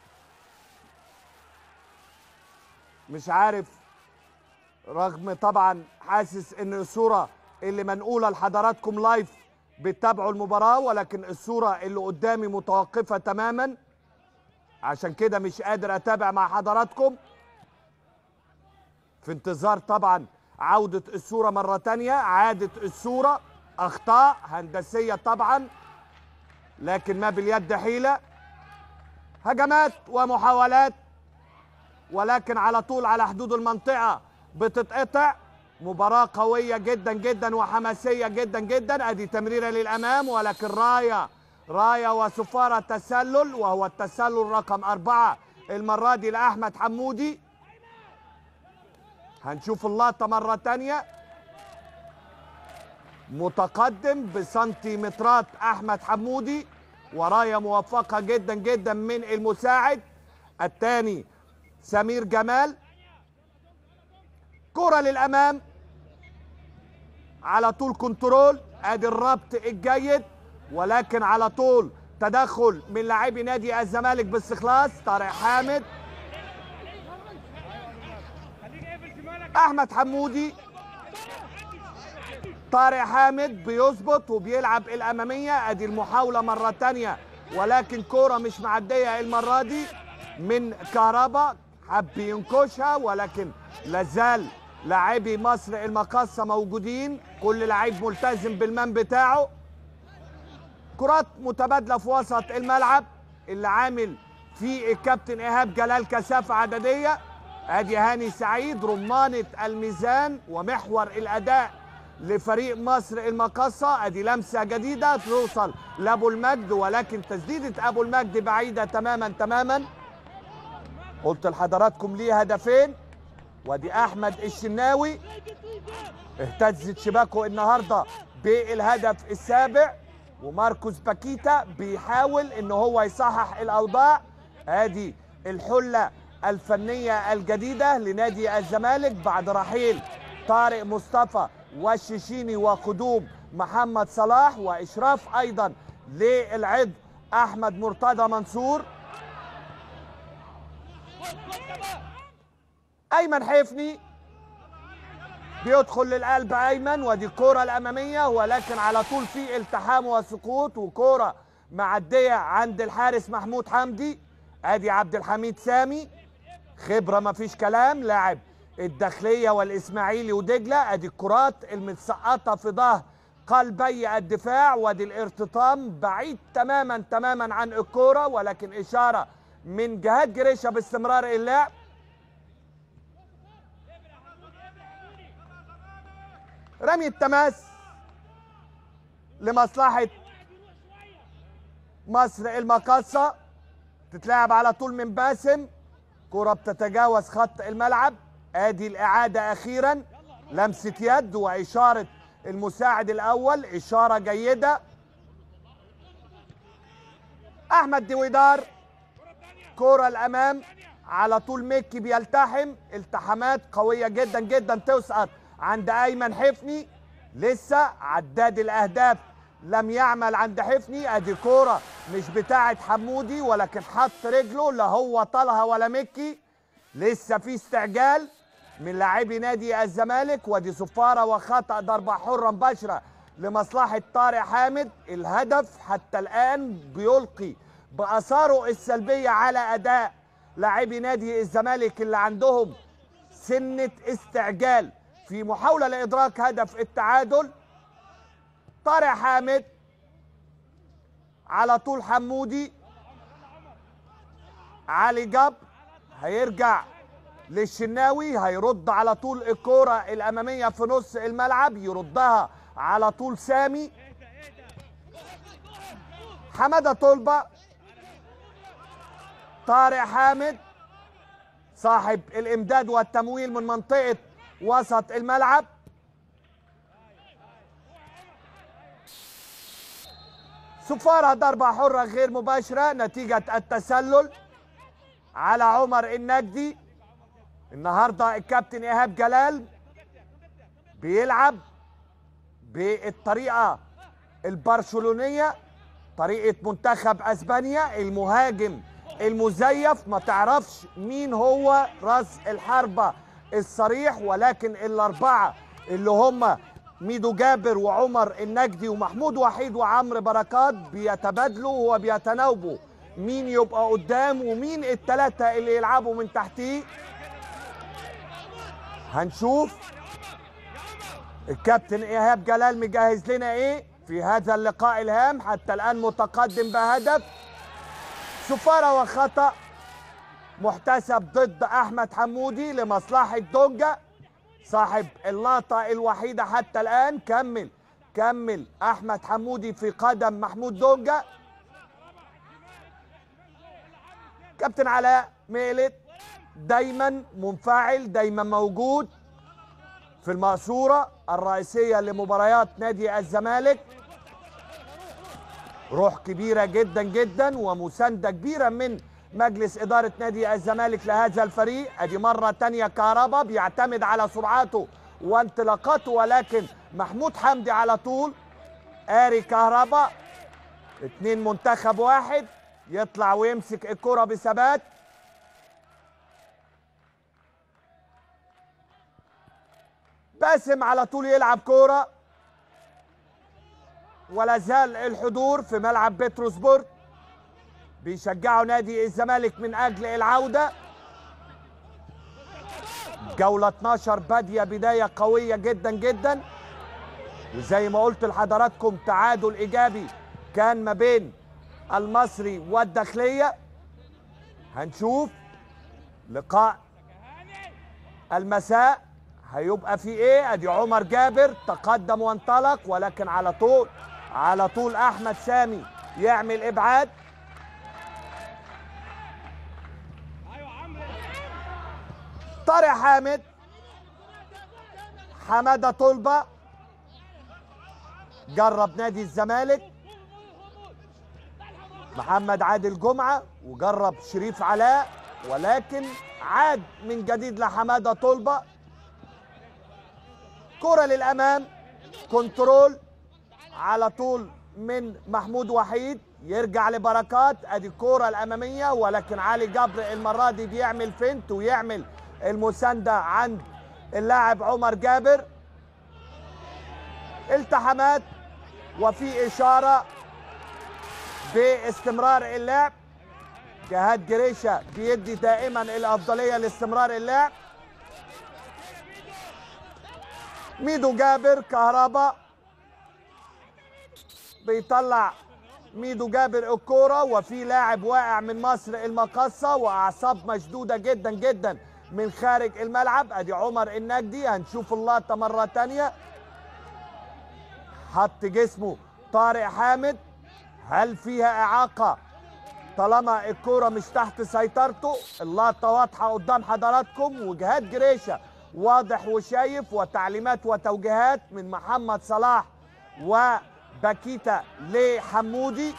مش عارف، رغم طبعا حاسس ان الصورة اللي منقولة لحضراتكم لايف بتتابعوا المباراة، ولكن الصورة اللي قدامي متوقفة تماما، عشان كده مش قادر اتابع مع حضراتكم، في انتظار طبعا عودة الصورة مرة تانية. عادت الصورة، اخطاء هندسية طبعا لكن ما باليد حيلة، هجمات ومحاولات ولكن على طول على حدود المنطقة بتتقطع. مباراة قوية جدا جدا وحماسية جدا جدا. ادي تمريرة للامام، ولكن راية راية وسفارة تسلل، وهو التسلل رقم أربعة المرة دي لأحمد حمودي. هنشوف اللقطة مرة تانية. متقدم بسنتيمترات أحمد حمودي، وراية موفقة جدا جدا من المساعد الثاني سمير جمال. كرة للأمام على طول كنترول، ادي الربط الجيد، ولكن على طول تدخل من لاعبي نادي الزمالك باستخلاص. طارق حامد، احمد حمودي، طارق حامد بيظبط وبيلعب الاماميه. ادي المحاوله مره ثانيه، ولكن كوره مش معديه المره دي من كهربا، حب ينكشها، ولكن لازال لاعبي مصر المقاصه موجودين، كل لعيب ملتزم بالمان بتاعه. كرات متبادله في وسط الملعب اللي عامل فيه الكابتن ايهاب جلال كثافه عدديه. ادي هاني سعيد رمانه الميزان ومحور الاداء لفريق مصر المقاصه. ادي لمسه جديده توصل لابو المجد، ولكن تسديده ابو المجد بعيده تماما تماما. قلت لحضراتكم ليه هدفين. وادي احمد الشناوي اهتزت شباكه النهارده بالهدف السابع، وماركوس باكيتا بيحاول ان هو يصحح الاوضاع. ادي الحله الفنيه الجديده لنادي الزمالك بعد رحيل طارق مصطفى والشيشيني وقدوم محمد صلاح، واشراف ايضا للعضو احمد مرتضى منصور. ايمن حفني بيدخل للقلب ايمن، ودي الكوره الاماميه، ولكن على طول في التحام وسقوط، وكوره معديه عند الحارس محمود حمدي. ادي عبد الحميد سامي، خبره مفيش كلام، لاعب الداخليه والاسماعيلي ودجله. ادي الكرات المتسقطه في ظهر قلبي الدفاع، وادي الارتطام بعيد تماما تماما عن الكوره، ولكن اشاره من جهاد جريشه باستمرار اللعب. رمي التماس لمصلحة مصر المقاصة، تتلعب على طول من باسم، كرة بتتجاوز خط الملعب. ادي الإعادة أخيرا، لمسة يد وإشارة المساعد الأول، إشارة جيدة. أحمد دويدار، كرة الأمام على طول، مكي بيلتحم التحامات قوية جدا جدا تسقط عند ايمن حفني. لسه عداد الاهداف لم يعمل عند حفني. ادي كوره مش بتاعه حمودي، ولكن حط رجله، لا هو طالها ولا مكي. لسه في استعجال من لاعبي نادي الزمالك، ودي صفاره وخطا ضربه حره مباشره لمصلحه طارق حامد. الهدف حتى الان بيلقي باثاره السلبيه على اداء لاعبي نادي الزمالك اللي عندهم سنه استعجال في محاولة لإدراك هدف التعادل. طارق حامد على طول حمودي، علي جبر هيرجع للشناوي، هيرد على طول الكرة الأمامية في نص الملعب، يردها على طول سامي. حمادة طلبة، طارق حامد صاحب الإمداد والتمويل من منطقة وسط الملعب. صفارة ضربة حرة غير مباشرة نتيجة التسلل على عمر النجدي. النهارده الكابتن ايهاب جلال بيلعب بالطريقة البرشلونية، طريقة منتخب اسبانيا، المهاجم المزيف، ما تعرفش مين هو راس الحربة الصريح، ولكن الاربعه اللي هم ميدو جابر وعمر النجدي ومحمود وحيد وعمرو بركات بيتبادلوا وبيتناوبوا مين يبقى قدام ومين الثلاثه اللي يلعبوا من تحتيه. هنشوف الكابتن ايهاب جلال مجهز لنا ايه في هذا اللقاء الهام. حتى الان متقدم بهدف. صفاره وخطأ محتسب ضد احمد حمودي لمصلحه دونجا. صاحب اللقطة الوحيدة حتى الآن. كمل كمل أحمد حمودي في قدم محمود دونجا. كابتن علاء ميلت دايما منفعل، دايما موجود في المقصورة الرئيسية لمباريات نادي الزمالك. روح كبيرة جدا جدا ومساندة كبيرة من مجلس إدارة نادي الزمالك لهذا الفريق. ادي مرة تانية كهربا بيعتمد على سرعاته وانطلاقاته، ولكن محمود حمدي على طول قاري كهربا. اتنين منتخب واحد، يطلع ويمسك الكرة بثبات. باسم على طول يلعب كرة، ولا زال الحضور في ملعب بتروسبورغ بيشجعوا نادي الزمالك من اجل العودة. جولة اتناشر بادية بداية قوية جدا جدا، وزي ما قلت لحضراتكم تعادل ايجابي كان ما بين المصري والداخلية. هنشوف لقاء المساء هيبقى في ايه. ادي عمر جابر تقدم وانطلق، ولكن على طول على طول احمد سامي يعمل ابعاد. طارق حامد، حماده طلبه، جرب نادي الزمالك محمد عادل جمعه، وجرب شريف علاء، ولكن عاد من جديد لحماده طلبه. كرة للامام، كنترول على طول من محمود وحيد، يرجع لبركات. ادي الكرة الاماميه، ولكن علي جبر المره دي بيعمل فينت ويعمل المسانده عند اللاعب عمر جابر. التحامات وفي اشاره باستمرار اللعب. جهاد جريشه بيدي دائما الافضليه لاستمرار اللعب. ميدو جابر كهربا بيطلع ميدو جابر الكوره، وفي لاعب واقع من مصر المقاصه واعصاب مشدوده جدا جدا من خارج الملعب. ادي عمر النجدي، هنشوف اللقطه مره ثانيه. حط جسمه طارق حامد، هل فيها اعاقه طالما الكوره مش تحت سيطرته؟ اللقطه واضحه قدام حضراتكم، وجهاد جريشه واضح وشايف، وتعليمات وتوجيهات من محمد صلاح وباكيتا لحمودي.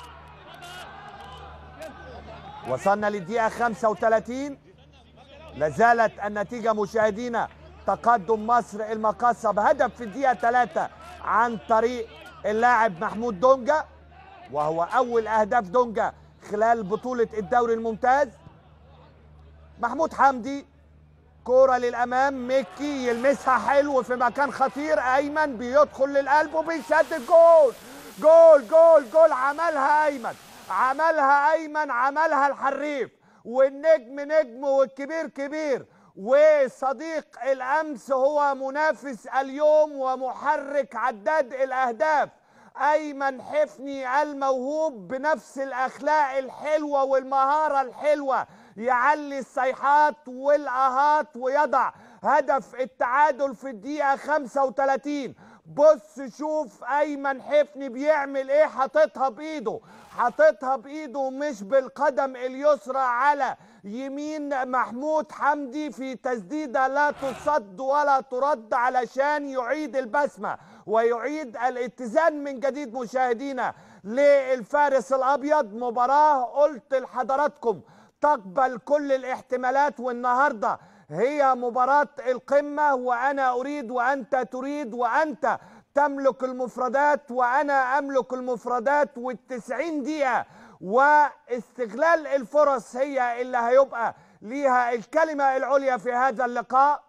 وصلنا للدقيقه خمسة وثلاثين، لازالت النتيجه مشاهدينا تقدم مصر المقاصه بهدف في الدقيقه ثلاثة عن طريق اللاعب محمود دونجا، وهو اول اهداف دونجا خلال بطوله الدوري الممتاز. محمود حمدي كرة للامام، ميكي يلمسها حلو في مكان خطير، ايمن بيدخل للقلب وبيسدد. جول جول جول جول، عملها ايمن، عملها ايمن، عملها الحريف، والنجم نجم والكبير كبير، وصديق الامس هو منافس اليوم ومحرك عداد الاهداف. ايمن حفني الموهوب بنفس الاخلاق الحلوه والمهاره الحلوه، يعلي الصيحات والاهات ويضع هدف التعادل في الدقيقه خمسة وثلاثين. بص شوف ايمن حفني بيعمل ايه، حاططها بايده، حاططها بايده مش بالقدم اليسرى على يمين محمود حمدي في تسديده لا تصد ولا ترد، علشان يعيد البسمه ويعيد الاتزان من جديد مشاهدينا للفارس الابيض. مباراه قلت لحضراتكم تقبل كل الاحتمالات، والنهارده هي مباراة القمة، وأنا أريد وأنت تريد، وأنت تملك المفردات وأنا أملك المفردات، والتسعين دقيقة واستغلال الفرص هي اللي هيبقى ليها الكلمة العليا في هذا اللقاء.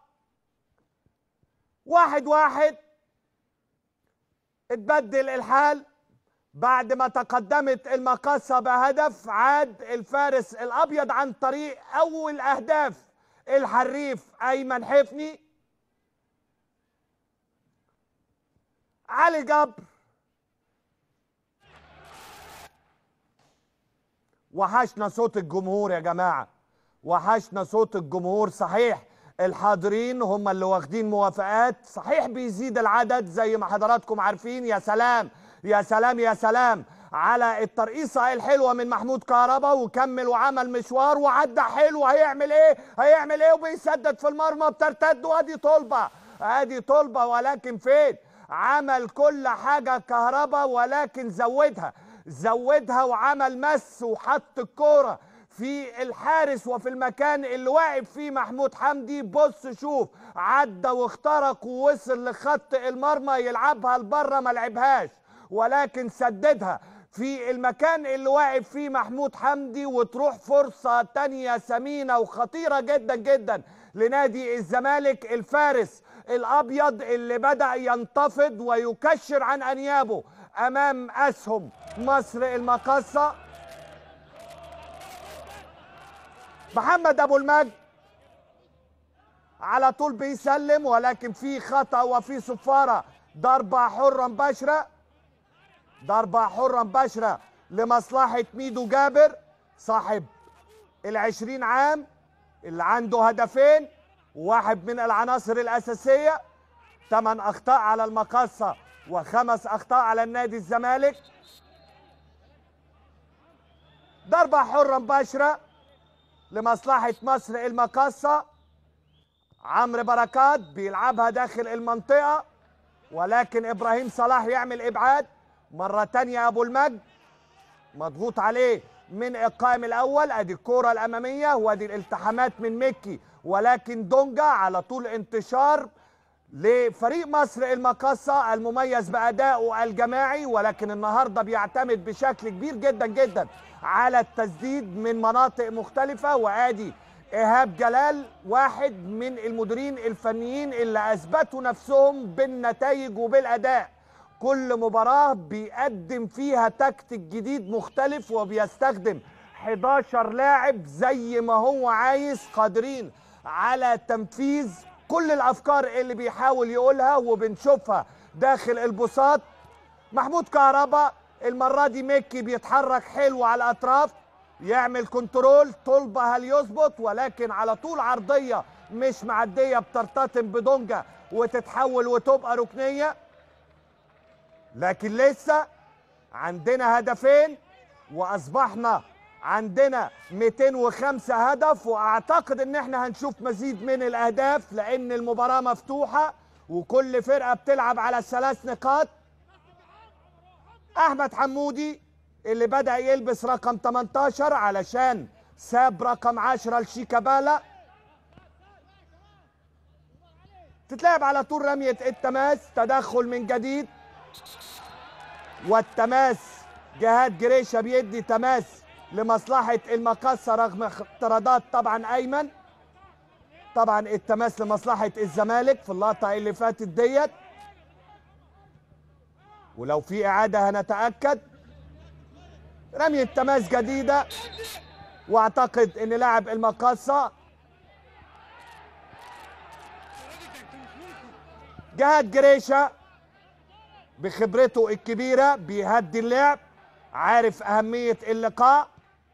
واحد واحد، اتبدل الحال بعد ما تقدمت المقاصة بهدف. عاد الفارس الأبيض عن طريق أول أهداف الحريف أيمن حفني. علي جبر، وحشنا صوت الجمهور يا جماعة، وحشنا صوت الجمهور. صحيح الحاضرين هم اللي واخدين موافقات. صحيح بيزيد العدد زي ما حضراتكم عارفين. يا سلام يا سلام يا سلام على الترقيصه الحلوه من محمود كهربا، وكمل وعمل مشوار وعدى حلو. هيعمل ايه؟ هيعمل ايه؟ وبيسدد في المرمى بترتد، وادي طلبه ادي طلبه، ولكن فين؟ عمل كل حاجه كهربا ولكن زودها زودها وعمل مس وحط الكوره في الحارس وفي المكان اللي واقف فيه محمود حمدي. بص شوف، عدى واخترق ووصل لخط المرمى، يلعبها لبره ما لعبهاش ولكن سددها في المكان اللي واقف فيه محمود حمدي، وتروح فرصة تانية ثمينة وخطيرة جدا جدا لنادي الزمالك. الفارس الأبيض اللي بدأ ينتفض ويكشر عن أنيابه أمام أسهم مصر المقاصة. محمد أبو المجد على طول بيسلم، ولكن في خطأ وفي صفارة. ضربة حرة مباشرة، ضربة حرة مباشرة لمصلحة ميدو جابر صاحب العشرين عام اللي عنده هدفين، واحد من العناصر الأساسية. ثمان أخطاء على المقاصة وخمس أخطاء على النادي الزمالك. ضربة حرة مباشرة لمصلحة مصر المقاصة. عمرو بركات بيلعبها داخل المنطقة، ولكن إبراهيم صلاح يعمل إبعاد. مرة تانية أبو المجد مضغوط عليه من القائم الأول. أدي الكرة الأمامية وأدي الالتحامات من مكي، ولكن دونجا على طول انتشار لفريق مصر المقاصة المميز بأدائه الجماعي، ولكن النهاردة بيعتمد بشكل كبير جدا جدا على التسديد من مناطق مختلفة. وآدي إيهاب جلال واحد من المديرين الفنيين اللي أثبتوا نفسهم بالنتائج وبالأداء. كل مباراة بيقدم فيها تكتيك جديد مختلف وبيستخدم حداشر لاعب زي ما هو عايز، قادرين على تنفيذ كل الأفكار اللي بيحاول يقولها وبنشوفها داخل البساط. محمود كهربا المرة دي مكي بيتحرك حلو على الأطراف، يعمل كنترول. طلبة هل يظبط؟ ولكن على طول عرضية مش معدية بترتطم بدونجا وتتحول وتبقى ركنية. لكن لسه عندنا هدفين واصبحنا عندنا مئتين وخمسة هدف، واعتقد ان احنا هنشوف مزيد من الاهداف لان المباراة مفتوحة وكل فرقة بتلعب على ثلاث نقاط. احمد حمودي اللي بدأ يلبس رقم تمنتاشر علشان ساب رقم عشرة لشيكابالا. تتلعب على طول رمية التماس، تدخل من جديد، والتماس جهاد جريشة بيدي تماس لمصلحة المقاصة رغم اعتراضات طبعا أيمن. طبعا التماس لمصلحة الزمالك في اللقطة اللي فاتت ديت، ولو في إعادة هنتأكد. رمية تماس جديدة، واعتقد ان لاعب المقاصة جهاد جريشة بخبرته الكبيرة بيهدي اللعب، عارف أهمية اللقاء.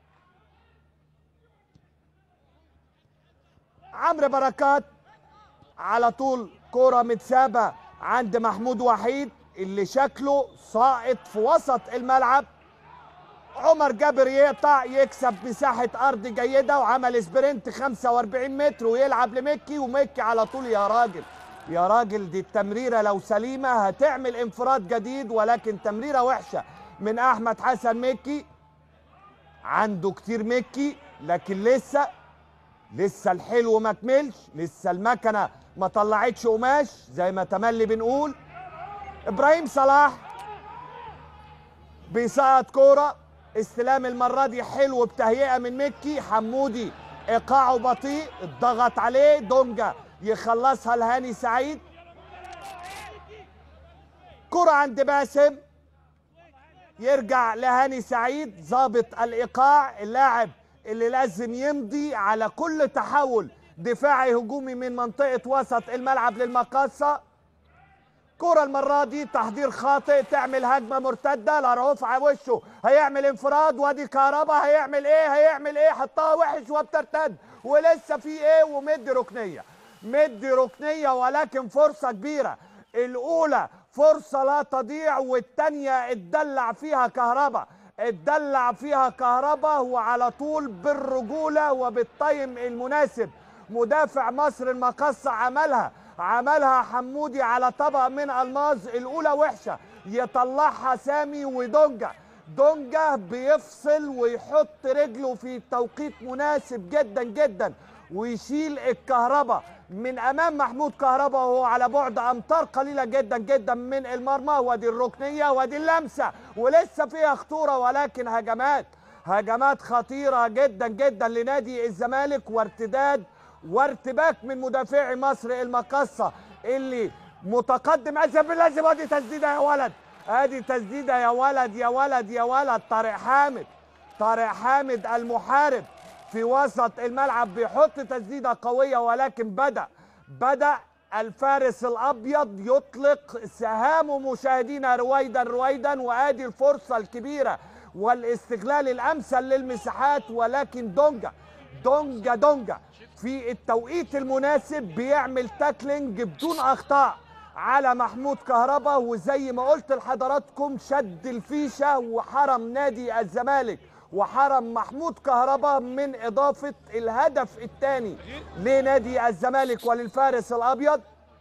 عمرو بركات على طول كرة متسابة عند محمود وحيد اللي شكله ساقط في وسط الملعب. عمر جابر يقطع، يكسب مساحة أرض جيدة وعمل سبرنت خمسة وأربعين متر ويلعب لمكي، ومكي على طول. يا راجل يا راجل دي التمريرة لو سليمة هتعمل انفراد جديد، ولكن تمريرة وحشة من أحمد حسن. مكي عنده كتير مكي، لكن لسه لسه الحلو ما كملش، لسه المكنة ما طلعتش قماش زي ما تملي بنقول. إبراهيم صلاح بيسقط كورة، استلام المرة دي حلو بتهيئة من مكي. حمودي ايقاعه بطيء، الضغط عليه. دونجا يخلصها لهاني سعيد. كرة عند باسم، يرجع لهاني سعيد ضابط الايقاع، اللاعب اللي لازم يمضي على كل تحول دفاعي هجومي من منطقة وسط الملعب للمقاصة. كرة المرة دي تحضير خاطئ، تعمل هجمة مرتدة. لارؤوف على وشه هيعمل انفراد، وادي كهربا هيعمل ايه؟ هيعمل ايه؟ حطها وحش وبترتد، ولسه في ايه؟ ومدي ركنية. مدي ركنيه ولكن فرصه كبيره. الاولى فرصه لا تضيع، والثانيه اتدلع فيها كهربا، اتدلع فيها كهربا وعلى طول بالرجوله وبالطيم المناسب مدافع مصر المقاصة عملها عملها حمودي على طبق من الماظ. الاولى وحشه يطلعها سامي، ودونجا دونجا بيفصل ويحط رجله في توقيت مناسب جدا جدا ويشيل الكهرباء من امام محمود كهربا وهو على بعد امتار قليله جدا جدا من المرمى. ودي الركنيه ودي اللمسه ولسه فيها خطوره، ولكن هجمات هجمات خطيره جدا جدا لنادي الزمالك وارتداد وارتباك من مدافعي مصر المقاصة اللي متقدم. لازم لازم ادي تسديده يا ولد، ادي تسديده يا ولد يا ولد يا ولد. طارق حامد طارق حامد المحارب في وسط الملعب بيحط تسديده قويه، ولكن بدا بدا الفارس الابيض يطلق سهامه مشاهدينا رويدا رويدا. وادي الفرصه الكبيره والاستغلال الامثل للمساحات، ولكن دونجا دونجا دونجا في التوقيت المناسب بيعمل تاكلينج بدون اخطاء على محمود كهربا، وزي ما قلت لحضراتكم شد الفيشه وحرم نادي الزمالك وحرم محمود كهربا من اضافه الهدف الثاني لنادي الزمالك وللفارس الابيض.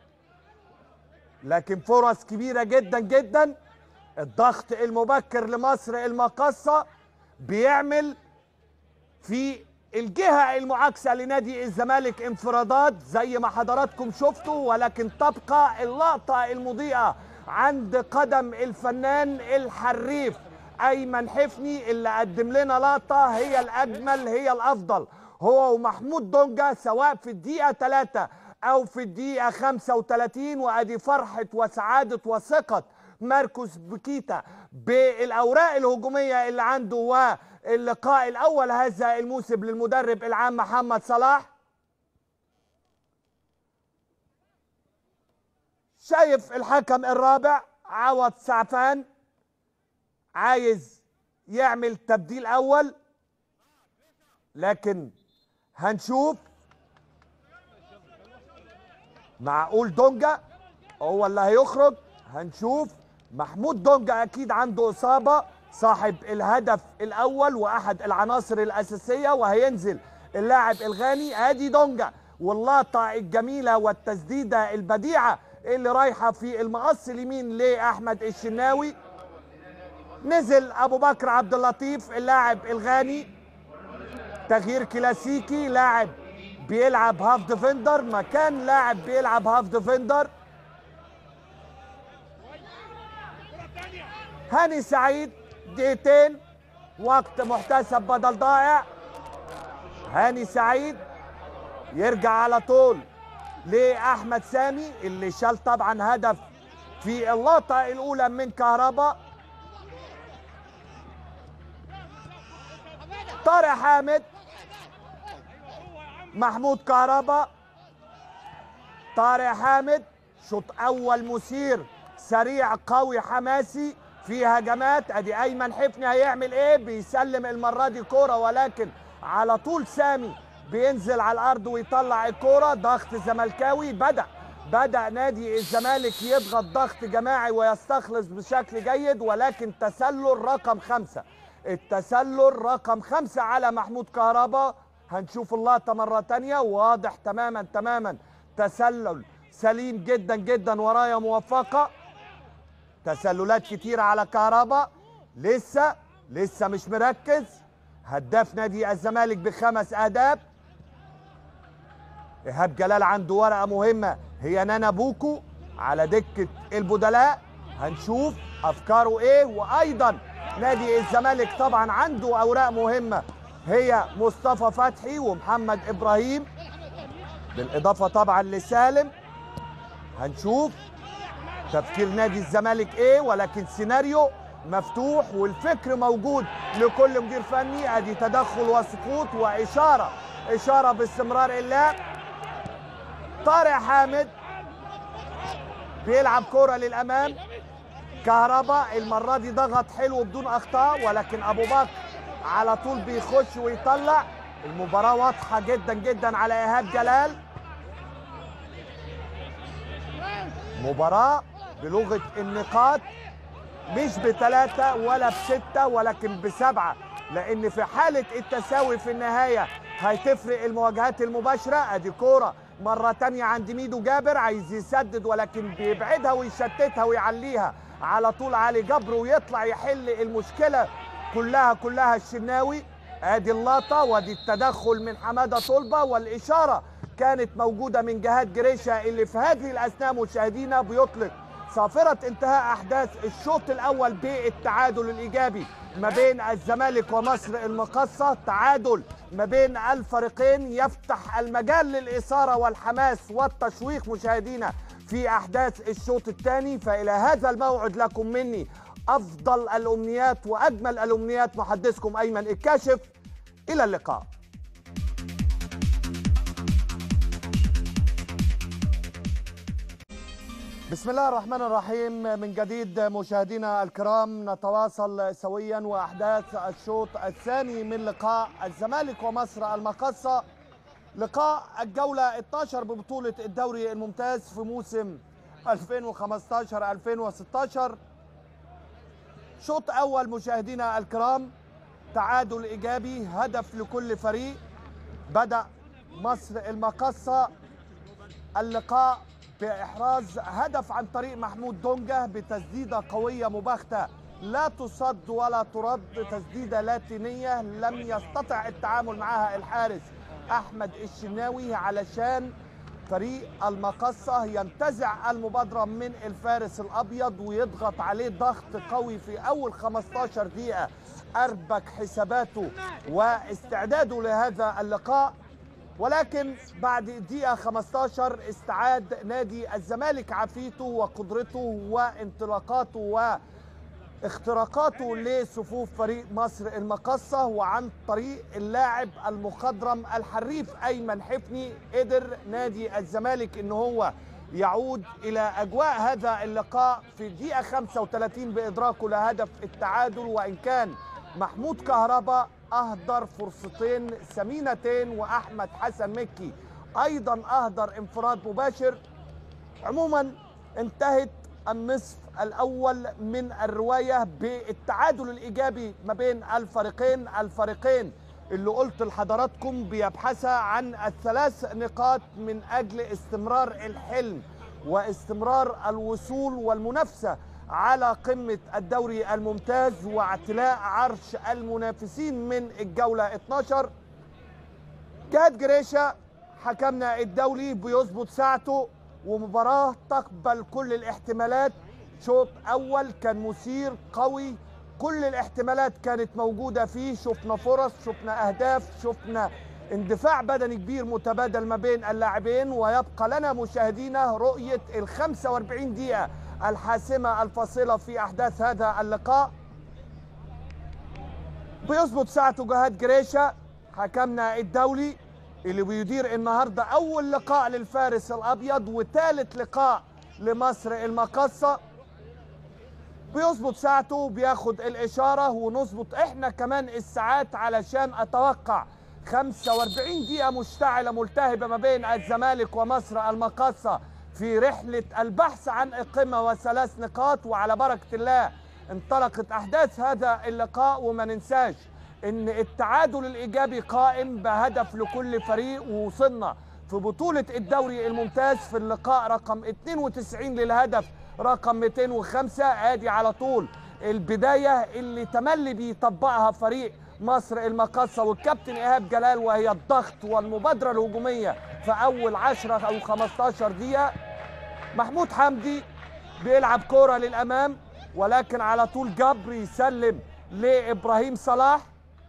لكن فرص كبيره جدا جدا. الضغط المبكر لمصر المقاصة بيعمل في الجهة المعاكسة لنادي الزمالك انفرادات زي ما حضراتكم شفتوا، ولكن تبقى اللقطة المضيئة عند قدم الفنان الحريف أيمن حفني اللي قدم لنا لقطة هي الأجمل هي الأفضل، هو ومحمود دونجا سواء في الدقيقة ثلاثة أو في الدقيقة خمسة وثلاثين. وأدي فرحة وسعادة وثقة ماركوس بوكيتا بالأوراق الهجومية اللي عنده واللقاء الأول هذا الموسم للمدرب العام محمد صلاح. شايف الحكم الرابع عوض سعفان عايز يعمل تبديل أول، لكن هنشوف. معقول دونجا هو اللي هيخرج؟ هنشوف. محمود دونجا أكيد عنده إصابة، صاحب الهدف الأول وأحد العناصر الأساسية، وهينزل اللاعب الغاني. ادي دونجا واللقطة الجميلة والتسديدة البديعة اللي رايحة في المقص اليمين لأحمد الشناوي. نزل أبو بكر عبد اللطيف اللاعب الغاني، تغيير كلاسيكي، لاعب بيلعب هاف ديفندر مكان لاعب بيلعب هاف ديفندر. هاني سعيد دقيقتين وقت محتسب بدل ضائع. هاني سعيد يرجع على طول لأحمد سامي اللي شال طبعا هدف في اللقطة الأولى من كهربا. طارق حامد، محمود كهربا، طارق حامد، شوط أول مثير سريع قوي حماسي في هجمات. ادي ايمن حفني هيعمل ايه؟ بيسلم المره دي كوره، ولكن على طول سامي بينزل على الارض ويطلع الكوره. ضغط زملكاوي، بدا بدا نادي الزمالك يضغط ضغط جماعي ويستخلص بشكل جيد، ولكن تسلل رقم خمسه التسلل رقم خمسه على محمود كهربا. هنشوف اللقطه مره ثانيه، واضح تماما تماما تسلل سليم جدا جدا ورايا موفقه. تسللات كتيرة على كهربا، لسه لسه مش مركز. هداف نادي الزمالك بخمس اهداف. ايهاب جلال عنده ورقة مهمة هي نانا بوكو على دكة البدلاء، هنشوف افكاره ايه. وايضا نادي الزمالك طبعا عنده اوراق مهمة هي مصطفى فتحي ومحمد ابراهيم، بالاضافة طبعا لسالم. هنشوف تفكير نادي الزمالك ايه، ولكن سيناريو مفتوح والفكر موجود لكل مدير فني. ادي تدخل وسقوط واشاره اشاره باستمرار اللعب. طارق حامد بيلعب كرة للامام. كهربا المره دي ضغط حلو بدون اخطاء، ولكن ابو بكر على طول بيخش ويطلع. المباراه واضحه جدا جدا على ايهاب جلال. مباراة بلغة النقاط مش بثلاثة ولا بستة ولكن بسبعة، لأن في حالة التساوي في النهاية هتفرق المواجهات المباشرة. أدي كورة مرة تانية عند ميدو جابر، عايز يسدد ولكن بيبعدها ويشتتها ويعليها على طول علي جبر ويطلع يحل المشكلة كلها كلها الشناوي. ادي اللقطة وادي التدخل من حمادة طلبة، والإشارة كانت موجودة من جهاد جريشة اللي في هذه الأثناء مشاهدينا بيطلق صافرة انتهاء أحداث الشوط الأول بالتعادل الإيجابي ما بين الزمالك ومصر المقاصة. تعادل ما بين الفريقين يفتح المجال للإثارة والحماس والتشويق مشاهدينا في أحداث الشوط الثاني. فإلى هذا الموعد لكم مني أفضل الأمنيات وأجمل الأمنيات، محدثكم أيمن الكاشف. إلى اللقاء. بسم الله الرحمن الرحيم. من جديد مشاهدينا الكرام نتواصل سويا وأحداث الشوط الثاني من لقاء الزمالك ومصر المقاصة، لقاء الجولة اثناشر ببطولة الدوري الممتاز في موسم ألفين وخمستاشر ألفين وستاشر. شوط أول مشاهدينا الكرام، تعادل إيجابي، هدف لكل فريق. بدأ مصر المقاصة اللقاء بإحراز هدف عن طريق محمود دونجا بتسديدة قوية مباغتة لا تصد ولا ترد، تسديدة لاتينية لم يستطع التعامل معها الحارس أحمد الشناوي علشان فريق المقاصة ينتزع المبادرة من الفارس الأبيض ويضغط عليه ضغط قوي في أول خمستاشر دقيقة، أربك حساباته واستعداده لهذا اللقاء. ولكن بعد دقيقة خمستاشر استعاد نادي الزمالك عافيته وقدرته وانطلاقاته واختراقاته لصفوف فريق مصر المقاصة، وعن طريق اللاعب المخضرم الحريف أيمن حفني قدر نادي الزمالك إن هو يعود إلى أجواء هذا اللقاء في الدقيقة خمسة وثلاثين بإدراكه لهدف التعادل، وإن كان محمود كهربا أهدر فرصتين ثمينتين وأحمد حسن مكي أيضا أهدر انفراد مباشر. عموما انتهت النصف الأول من الرواية بالتعادل الإيجابي ما بين الفريقين. الفريقين اللي قلت لحضراتكم بيبحثا عن الثلاث نقاط من أجل استمرار الحلم واستمرار الوصول والمنافسة على قمة الدوري الممتاز واعتلاء عرش المنافسين من الجولة اثناشر. جهاد جريشة حكمنا الدولي بيظبط ساعته، ومباراة تقبل كل الاحتمالات. شوط أول كان مثير قوي، كل الاحتمالات كانت موجودة فيه، شفنا فرص، شفنا أهداف، شفنا اندفاع بدني كبير متبادل ما بين اللاعبين. ويبقى لنا مشاهدينا رؤية ال خمسة وأربعين دقيقة الحاسمة الفاصلة في أحداث هذا اللقاء. بيظبط ساعته جهاد جريشة حكمنا الدولي اللي بيدير النهارده أول لقاء للفارس الأبيض وثالث لقاء لمصر المقاصة. بيظبط ساعته، بياخد الإشارة، ونظبط إحنا كمان الساعات علشان أتوقع خمسة وأربعين دقيقة مشتعلة ملتهبة ما بين الزمالك ومصر المقاصة في رحلة البحث عن القمة وثلاث نقاط. وعلى بركة الله انطلقت أحداث هذا اللقاء، وما ننساش إن التعادل الإيجابي قائم بهدف لكل فريق. ووصلنا في بطولة الدوري الممتاز في اللقاء رقم اثنين وتسعين للهدف رقم مئتين وخمسة. ادي على طول البداية اللي تملي بيطبقها فريق مصر المقاصة والكابتن إيهاب جلال، وهي الضغط والمبادرة الهجومية في أول عشرة أو خمستاشر دقيقة. محمود حمدي بيلعب كورة للأمام، ولكن على طول جبر يسلم لإبراهيم صلاح.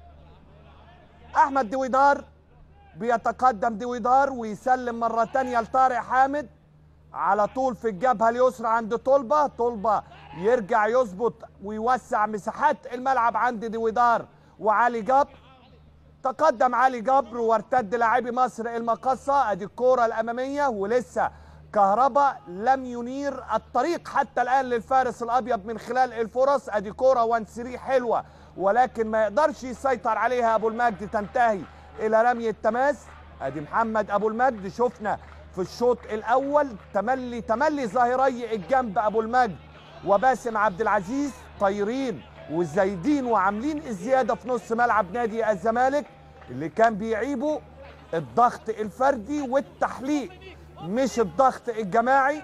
أحمد دويدار بيتقدم دويدار ويسلم مرة تانية لطارق حامد، على طول في الجبهة اليسرى عند طلبة. طلبة يرجع يظبط ويوسع مساحات الملعب عند دويدار وعلي جبر. تقدم علي جبر وارتد لاعبي مصر المقاصة. ادي الكورة الأمامية، ولسه كهربا لم ينير الطريق حتى الآن للفارس الأبيض من خلال الفرص. ادي كورة وانسري حلوة ولكن ما يقدرش يسيطر عليها أبو المجد، تنتهي إلى رمي التماس. ادي محمد أبو المجد، شفنا في الشوط الاول. تملي تملي ظاهري الجنب ابو المجد وباسم عبد العزيز طايرين وزايدين وعاملين الزياده في نص ملعب نادي الزمالك، اللي كان بيعيبوا الضغط الفردي والتحليق مش الضغط الجماعي.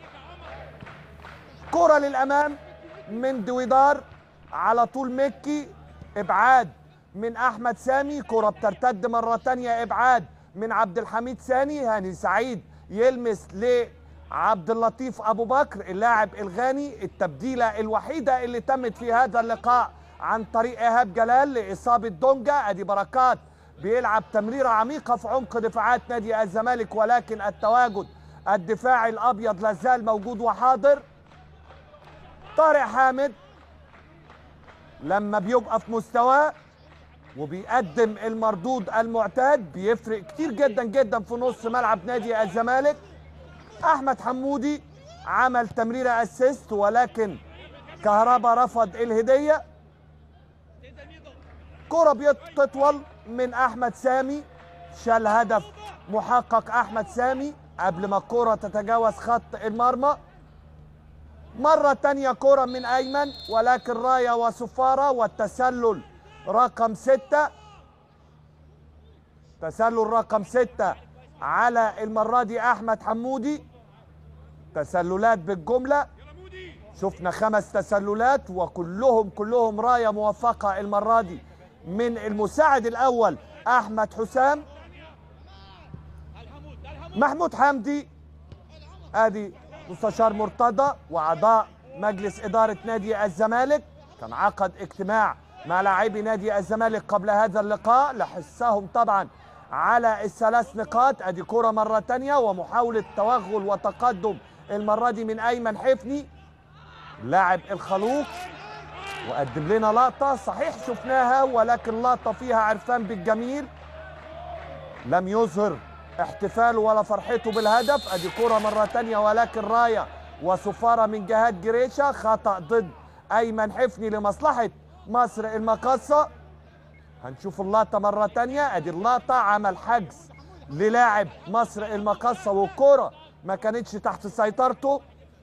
كرة للامام من دويدار على طول مكي، ابعاد من احمد سامي، كرة بترتد مرة تانية، ابعاد من عبد الحميد سامي. هاني سعيد يلمس لعبد اللطيف ابو بكر اللاعب الغاني. التبديلة الوحيدة اللي تمت في هذا اللقاء عن طريق ايهاب جلال لاصابة دونجا. ادي بركات بيلعب تمريرة عميقة في عمق دفاعات نادي الزمالك، ولكن التواجد الدفاعي الابيض لازال موجود وحاضر. طارق حامد لما بيبقى في مستواه وبيقدم المردود المعتاد بيفرق كتير جدا جدا في نص ملعب نادي الزمالك. احمد حمودي عمل تمريره اسيست، ولكن كهربا رفض الهديه. كرة بتطول من احمد سامي، شال هدف محقق احمد سامي قبل ما الكرة تتجاوز خط المرمى. مرة تانية كرة من ايمن، ولكن راية وصفارة، والتسلل رقم ستة. تسلل رقم ستة على المرة دي احمد حمودي. تسللات بالجملة، شفنا خمس تسللات وكلهم كلهم راية موفقة المرة دي من المساعد الاول احمد حسام. محمود حمدي، ادي مستشار مرتضى واعضاء مجلس اداره نادي الزمالك كان عقد اجتماع مع لاعبي نادي الزمالك قبل هذا اللقاء لحثهم طبعا على الثلاث نقاط. ادي كرة مرة تانية ومحاولة توغل وتقدم المرة دي من ايمن حفني لاعب الخلوق، وقدم لنا لقطة صحيح شفناها، ولكن لقطة فيها عرفان بالجميل، لم يظهر احتفاله ولا فرحته بالهدف. ادي كرة مرة تانية ولكن راية وصفارة من جهاد جريشة، خطأ ضد ايمن حفني لمصلحة مصر المقاصة. هنشوف اللقطة مرة تانية. ادي اللقطة، عمل حجز للاعب مصر المقاصة والكرة ما كانتش تحت سيطرته.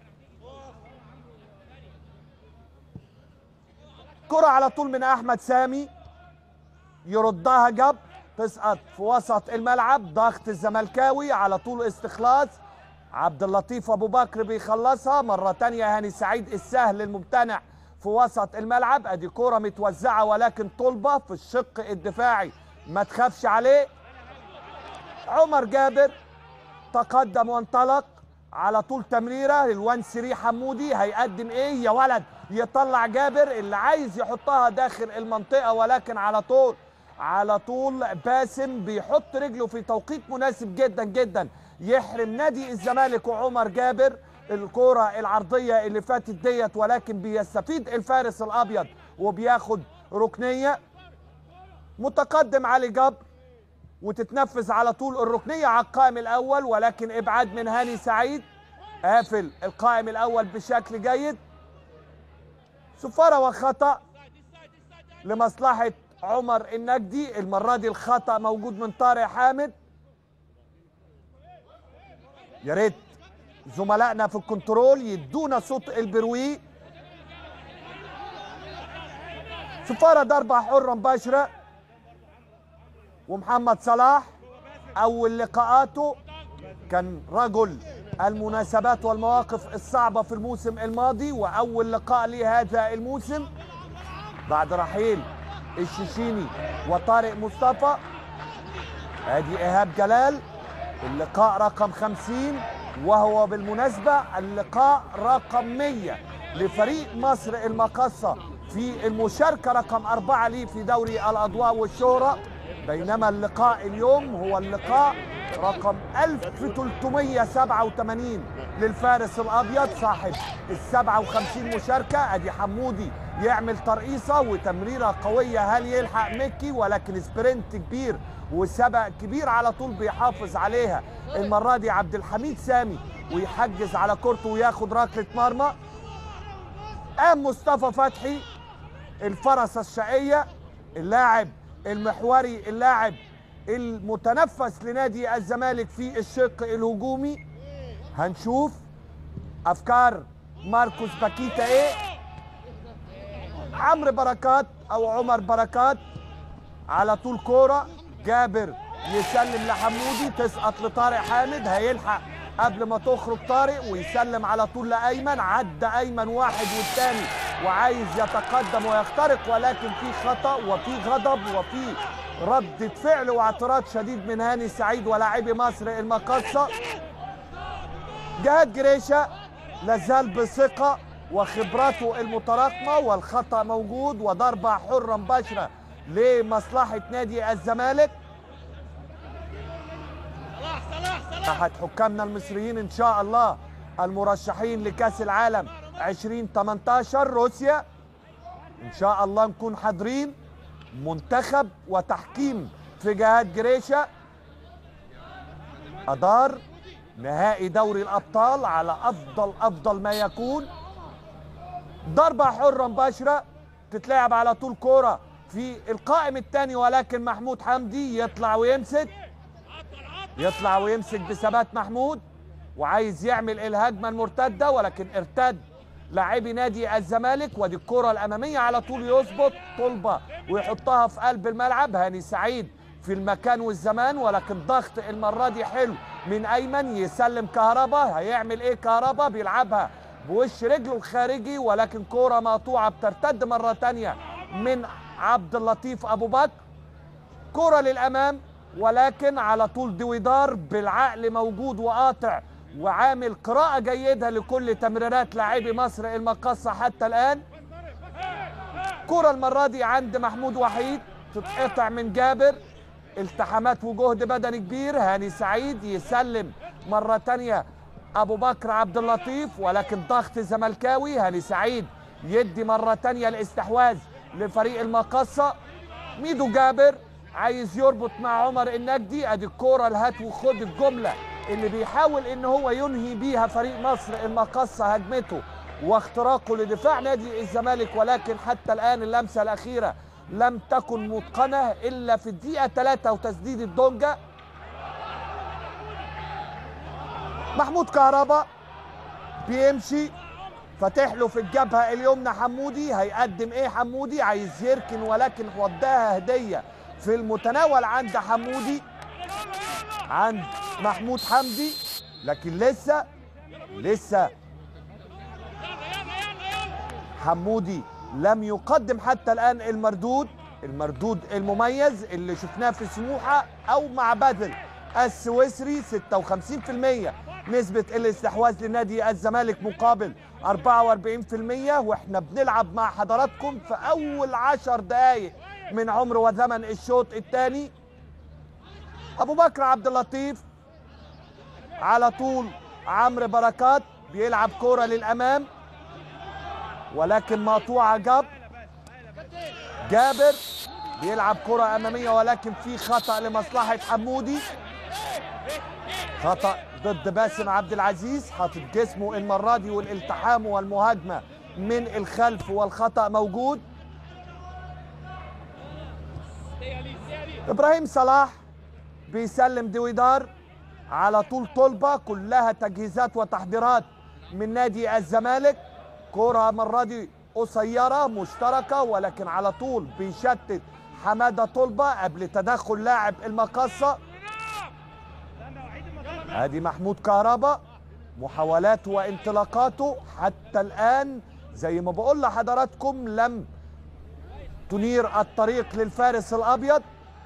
كرة على طول من احمد سامي، يردها جب، تسقط في وسط الملعب. ضغط الزملكاوي على طول، استخلاص عبد اللطيف ابو بكر بيخلصها مرة تانية. هاني سعيد السهل الممتنع في وسط الملعب. ادي كرة متوزعة ولكن طلبة في الشق الدفاعي ما تخافش عليه. عمر جابر تقدم وانطلق على طول، تمريرة للوانسري حمودي. هيقدم ايه يا ولد؟ يطلع جابر اللي عايز يحطها داخل المنطقة، ولكن على طول على طول باسم بيحط رجله في توقيت مناسب جدا جدا يحرم نادي الزمالك وعمر جابر الكرة العرضية اللي فاتت ديت، ولكن بيستفيد الفارس الابيض وبياخد ركنية. متقدم علي جبر وتتنفذ على طول الركنية على القائم الاول، ولكن ابعاد من هاني سعيد قافل القائم الاول بشكل جيد. صفارة وخطأ لمصلحة عمر النجدي. المرة دي الخطأ موجود من طارق حامد. يا ريت زملائنا في الكنترول يدونا صوت البروي. صفارة ضربة حرة مباشرة، ومحمد صلاح أول لقاءاته كان رجل المناسبات والمواقف الصعبة في الموسم الماضي، وأول لقاء ليه هذا الموسم بعد رحيل الشيشيني وطارق مصطفى. ادي ايهاب جلال، اللقاء رقم خمسين، وهو بالمناسبة اللقاء رقم مية لفريق مصر المقاصة في المشاركة رقم أربعة ليه في دوري الأضواء والشهرة، بينما اللقاء اليوم هو اللقاء رقم ألف وثلاثمية وسبعة وثمانين للفارس الأبيض صاحب ال سبعة وخمسين مشاركة. ادي حمودي يعمل ترقيصة وتمريرة قوية، هل يلحق مكي؟ ولكن سبرنت كبير وسبق كبير على طول بيحافظ عليها المرة دي عبد الحميد سامي ويحجز على كورته وياخد ركلة مرمى. قام مصطفى فتحي الفرسة الشقية، اللاعب المحوري، اللاعب المتنفس لنادي الزمالك في الشق الهجومي. هنشوف افكار ماركوس باكيتا ايه. عمرو بركات او عمر بركات على طول كوره، جابر يسلم لحمودي، تسقط لطارق حامد، هيلحق قبل ما تخرج طارق ويسلم على طول لايمن. عدى ايمن واحد والثاني وعايز يتقدم ويخترق، ولكن في خطا وفي غضب وفي ردة فعل واعتراض شديد من هاني سعيد ولاعبي مصر المقاصة. جهاد جريشة لازال بثقة وخبراته المتراكمة، والخطأ موجود وضربة حرة مباشرة لمصلحة نادي الزمالك. أحد حكامنا المصريين إن شاء الله المرشحين لكأس العالم ألفين وثمانية عشر روسيا، إن شاء الله نكون حاضرين. منتخب وتحكيم في جهاد جريشة أدار نهائي دوري الأبطال على أفضل أفضل ما يكون. ضربة حرة مباشرة تتلعب على طول كورة في القائم الثاني، ولكن محمود حمدي يطلع ويمسك يطلع ويمسك بثبات محمود وعايز يعمل الهجمة المرتدة، ولكن ارتد لاعبي نادي الزمالك. ودي الكرة الأمامية على طول يظبط طلبة ويحطها في قلب الملعب. هاني سعيد في المكان والزمان، ولكن ضغط المرة دي حلو من أيمن، يسلم كهربا. هيعمل إيه كهربا؟ بيلعبها بوش رجله الخارجي، ولكن كرة مقطوعة بترتد مرة تانية من عبد اللطيف أبو بكر. كرة للأمام، ولكن على طول دويدار بالعقل موجود وقاطع وعامل قراءة جيدة لكل تمريرات لاعبي مصر المقاصة حتى الآن. كرة المرة دي عند محمود وحيد تتقطع من جابر، التحامات وجهد بدني كبير. هاني سعيد يسلم مرة تانية أبو بكر عبد اللطيف، ولكن ضغط زملكاوي. هاني سعيد يدي مرة تانية الاستحواذ لفريق المقاصة. ميدو جابر عايز يربط مع عمر النجدي. ادي الكوره الهات وخد الجمله اللي بيحاول ان هو ينهي بيها فريق مصر المقاصة هجمته واختراقه لدفاع نادي الزمالك، ولكن حتى الان اللمسه الاخيره لم تكن متقنه الا في الدقيقه ثلاثة وتسديد الدونجا. محمود كهربا بيمشي فاتح له في الجبهه اليمنى حمودي. هيقدم ايه حمودي؟ عايز يركن، ولكن وداها هديه في المتناول عند حمودي عند محمود حمدي، لكن لسه لسه حمودي لم يقدم حتى الآن المردود المردود المميز اللي شفناه في سموحة أو مع بدر السويسري. ستة وخمسين بالمئة نسبة الاستحواذ لنادي الزمالك مقابل أربعة وأربعين بالمئة، واحنا بنلعب مع حضراتكم في أول عشر دقايق من عمر وزمن الشوط الثاني. أبو بكر عبد اللطيف على طول عمرو بركات بيلعب كرة للأمام، ولكن مقطوعة. جاب جابر بيلعب كرة أمامية، ولكن في خطأ لمصلحة حمودي. خطأ ضد باسم عبد العزيز، حاطط جسمه المرة دي والالتحام والمهاجمة من الخلف، والخطأ موجود. إبراهيم صلاح بيسلم دويدار على طول طلبة، كلها تجهيزات وتحضيرات من نادي الزمالك. كرة المرة دي قصيرة مشتركة، ولكن على طول بيشتت حمادة طلبة قبل تدخل لاعب المقاصة. ادي محمود كهربا محاولاته وانطلاقاته حتى الآن زي ما بقول لحضراتكم لم تنير الطريق للفارس الأبيض.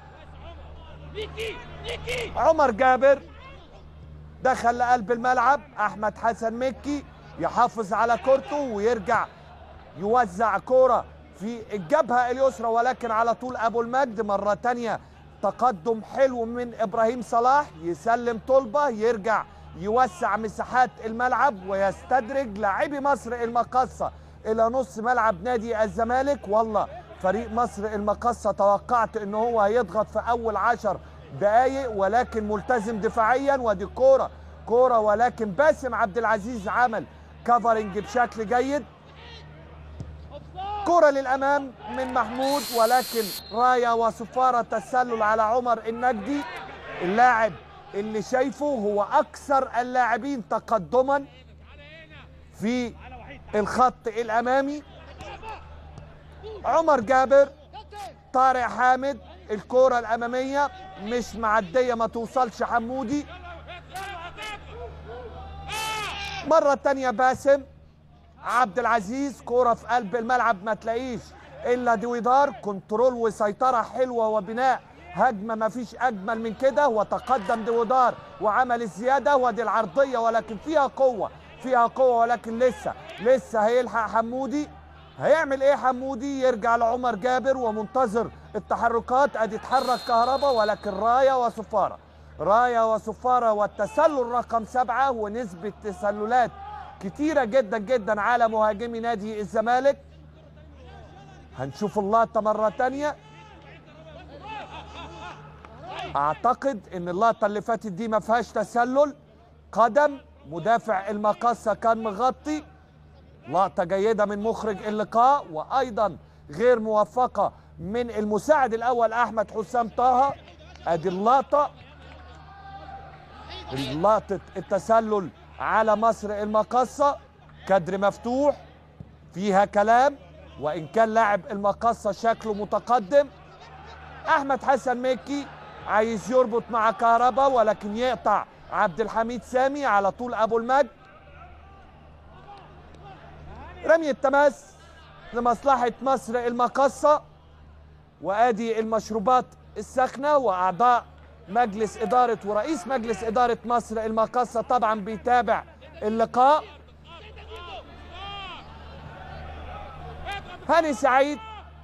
عمر جابر دخل لقلب الملعب. أحمد حسن مكي يحافظ على كورته ويرجع يوزع كورة في الجبهة اليسرى، ولكن على طول أبو المجد مرة تانية تقدم حلو من إبراهيم صلاح، يسلم طلبة، يرجع يوسع مساحات الملعب ويستدرج لاعبي مصر المقاصة إلى نص ملعب نادي الزمالك. والله فريق مصر المقاصة توقعت إن هو هيضغط في أول عشر دقايق، ولكن ملتزم دفاعيا. ودي كورة كورة ولكن باسم عبد العزيز عمل كفرنج بشكل جيد. كرة للأمام من محمود، ولكن راية وصفارة تسلل على عمر النجدي، اللاعب اللي شايفه هو أكثر اللاعبين تقدما في الخط الأمامي. عمر جابر، طارق حامد، الكرة الأمامية مش معدية ما توصلش حمودي. مرة تانية باسم عبد العزيز، كرة في قلب الملعب ما تلاقيش إلا دويدار، كنترول وسيطرة حلوة وبناء هجمة ما فيش أجمل من كده، وتقدم دويدار وعمل الزيادة، ودي العرضية ولكن فيها قوة فيها قوة ولكن لسه لسه هيلحق حمودي. هيعمل ايه حمودي؟ يرجع لعمر جابر ومنتظر التحركات. ادي اتحرك كهربا، ولكن رايه وصفاره رايه وصفاره والتسلل رقم سبعه، ونسبه تسللات كتيره جدا جدا على مهاجمي نادي الزمالك. هنشوف اللقطه مره تانيه. اعتقد ان اللقطه اللي فاتت دي ما فيهاش تسلل، قدم مدافع المقاصه كان مغطي. لقطة جيدة من مخرج اللقاء، وأيضا غير موفقة من المساعد الأول أحمد حسام طه. أدي اللقطة، لقطة التسلل على مصر المقاصة، كادر مفتوح فيها كلام، وإن كان لاعب المقاصة شكله متقدم. أحمد حسن مكي عايز يربط مع كهربا، ولكن يقطع عبد الحميد سامي على طول أبو المجد. رمي التماس لمصلحة مصر المقاصة، وادي المشروبات الساخنة، واعضاء مجلس ادارة ورئيس مجلس ادارة مصر المقاصة طبعا بيتابع اللقاء. هاني سعيد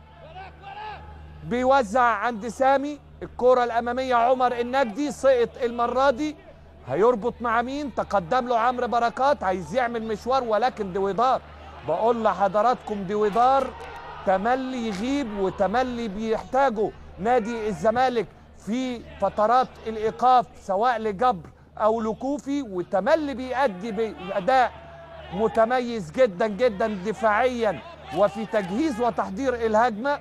بيوزع عند سامي، الكرة الامامية عمر النجدي سقط المرة دي، هيربط مع مين؟ تقدم له عمرو بركات، عايز يعمل مشوار، ولكن دويدار، بقول لحضراتكم دويدار تملي يغيب، وتملي بيحتاجوا نادي الزمالك في فترات الايقاف سواء لجبر او لكوفي، وتملي بيأدي بأداء متميز جدا جدا دفاعيا وفي تجهيز وتحضير الهجمة.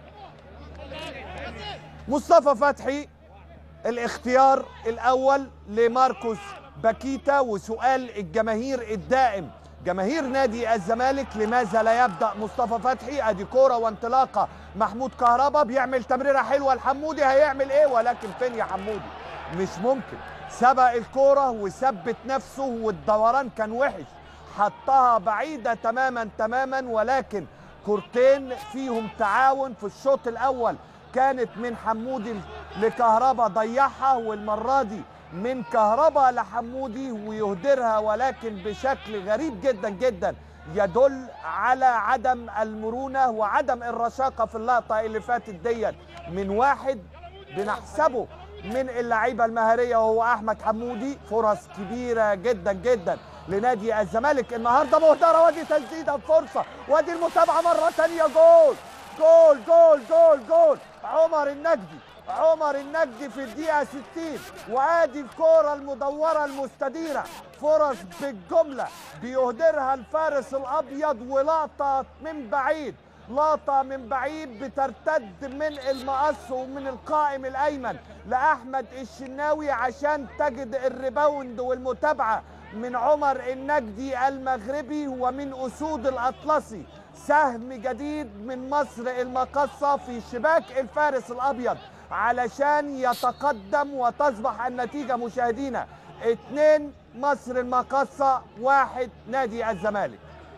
مصطفى فتحي الاختيار الاول لماركوس باكيتا، وسؤال الجماهير الدائم جماهير نادي الزمالك، لماذا لا يبدأ مصطفى فتحي؟ ادي كوره وانطلاقه محمود كهربا، بيعمل تمريره حلوه لحمودي، هيعمل ايه؟ ولكن فين يا حمودي؟ مش ممكن، سبق الكوره وثبت نفسه، والدوران كان وحش، حطها بعيده تماما تماما، ولكن كورتين فيهم تعاون. في الشوط الاول كانت من حمودي لكهربا ضيعها، والمره دي من كهربا لحمودي ويهدرها، ولكن بشكل غريب جدا جدا يدل على عدم المرونة وعدم الرشاقة في اللقطة اللي فاتت ديت من واحد بنحسبه من اللعيبة المهارية وهو أحمد حمودي. فرص كبيرة جدا جدا لنادي الزمالك النهارده، مهدرة، وادي تسديدة فرصة، وادي المتابعة مرة ثانية، جول جول جول جول جول عمر النجدي عمر النجدي في الدقيقة ستين، وادي الكرة المدورة المستديرة، فرص بالجملة بيهدرها الفارس الأبيض، ولقطة من بعيد لقطة من بعيد بترتد من المقص ومن القائم الأيمن لأحمد الشناوي عشان تجد الريباوند والمتابعة من عمر النجدي المغربي ومن أسود الأطلسي. سهم جديد من مصر المقاصة في شباك الفارس الأبيض علشان يتقدم، وتصبح النتيجة مشاهدينا اتنين مصر المقاصة واحد نادي الزمالك.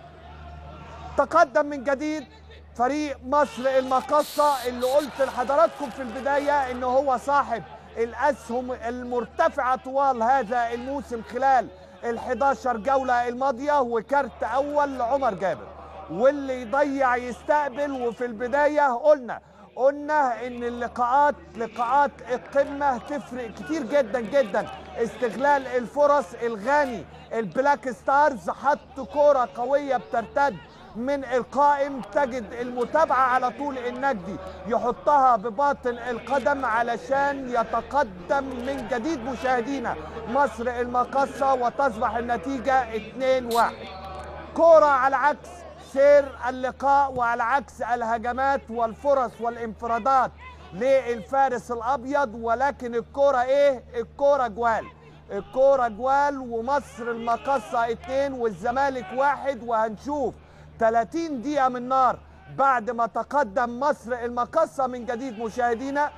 تقدم من جديد فريق مصر المقاصة اللي قلت لحضراتكم في البداية انه هو صاحب الاسهم المرتفعة طوال هذا الموسم خلال الحداشر جولة الماضية، وكارت اول لعمر جابر، واللي يضيع يستقبل. وفي البداية قلنا قلنا ان اللقاءات لقاءات القمة تفرق كتير جدا جدا، استغلال الفرص. الغاني البلاك ستارز حط كورة قوية بترتد من القائم، تجد المتابعة على طول النجدي يحطها بباطن القدم علشان يتقدم من جديد مشاهدينا مصر المقاصة، وتصبح النتيجة اتنين واحد. كورة على عكس سير اللقاء وعلى عكس الهجمات والفرص والانفرادات للفارس الابيض، ولكن الكرة ايه؟ الكرة جوال، الكرة جوال، ومصر المقصة اتنين والزمالك واحد. وهنشوف ثلاثين دقيقة من نار بعد ما تقدم مصر المقصة من جديد مشاهدينا.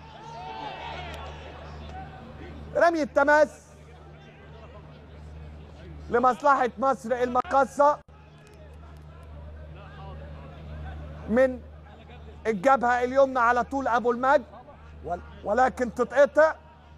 رمي التماس لمصلحة مصر المقصة من الجبهة اليمنى على طول أبو المجد، ولكن تتقطع.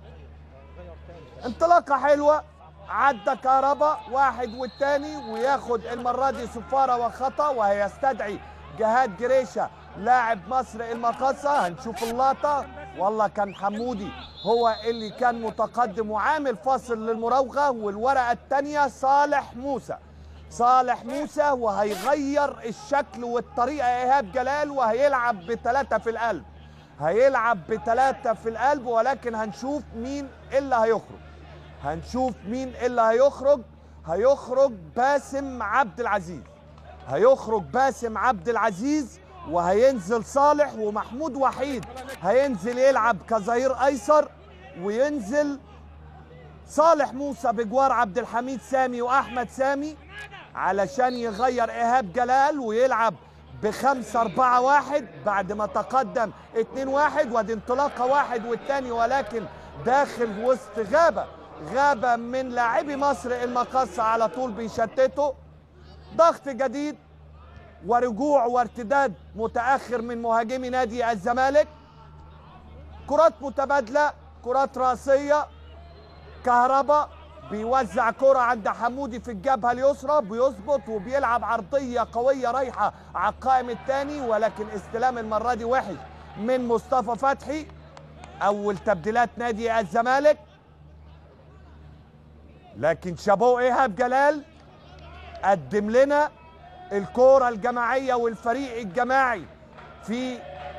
انطلاقة حلوة، عدى كهربا واحد والتاني، وياخد المرة دي صفارة وخطأ، وهيستدعي جهاد جريشة لاعب مصر المقاصة. هنشوف اللقطة، والله كان حمودي هو اللي كان متقدم وعامل فاصل للمراوغة. والورقة التانية صالح موسى، صالح موسى، وهيغير الشكل والطريقة إيهاب جلال، وهيلعب بثلاثة في القلب، هيلعب بثلاثة في القلب. ولكن هنشوف مين اللي هيخرج، هنشوف مين اللي هيخرج. هيخرج باسم عبد العزيز، هيخرج باسم عبد العزيز، وهينزل صالح، ومحمود وحيد هينزل يلعب كظهير ايسر، وينزل صالح موسى بجوار عبد الحميد سامي واحمد سامي علشان يغير ايهاب جلال ويلعب بخمسة أربعة واحد بعد ما تقدم اتنين واحد. وادي انطلاقه واحد والتاني، ولكن داخل وسط غابه غابه من لاعبي مصر المقاصة على طول بيشتتوا. ضغط جديد ورجوع وارتداد متاخر من مهاجمي نادي الزمالك. كرات متبادله، كرات راسيه. كهربا بيوزع كرة عند حمودي في الجبهة اليسرى، بيظبط وبيلعب عرضية قوية رايحة على القائم الثاني، ولكن استلام المرة دي وحش من مصطفى فتحي. أول تبديلات نادي الزمالك، لكن شابوه إيهاب جلال قدم لنا الكرة الجماعية والفريق الجماعي في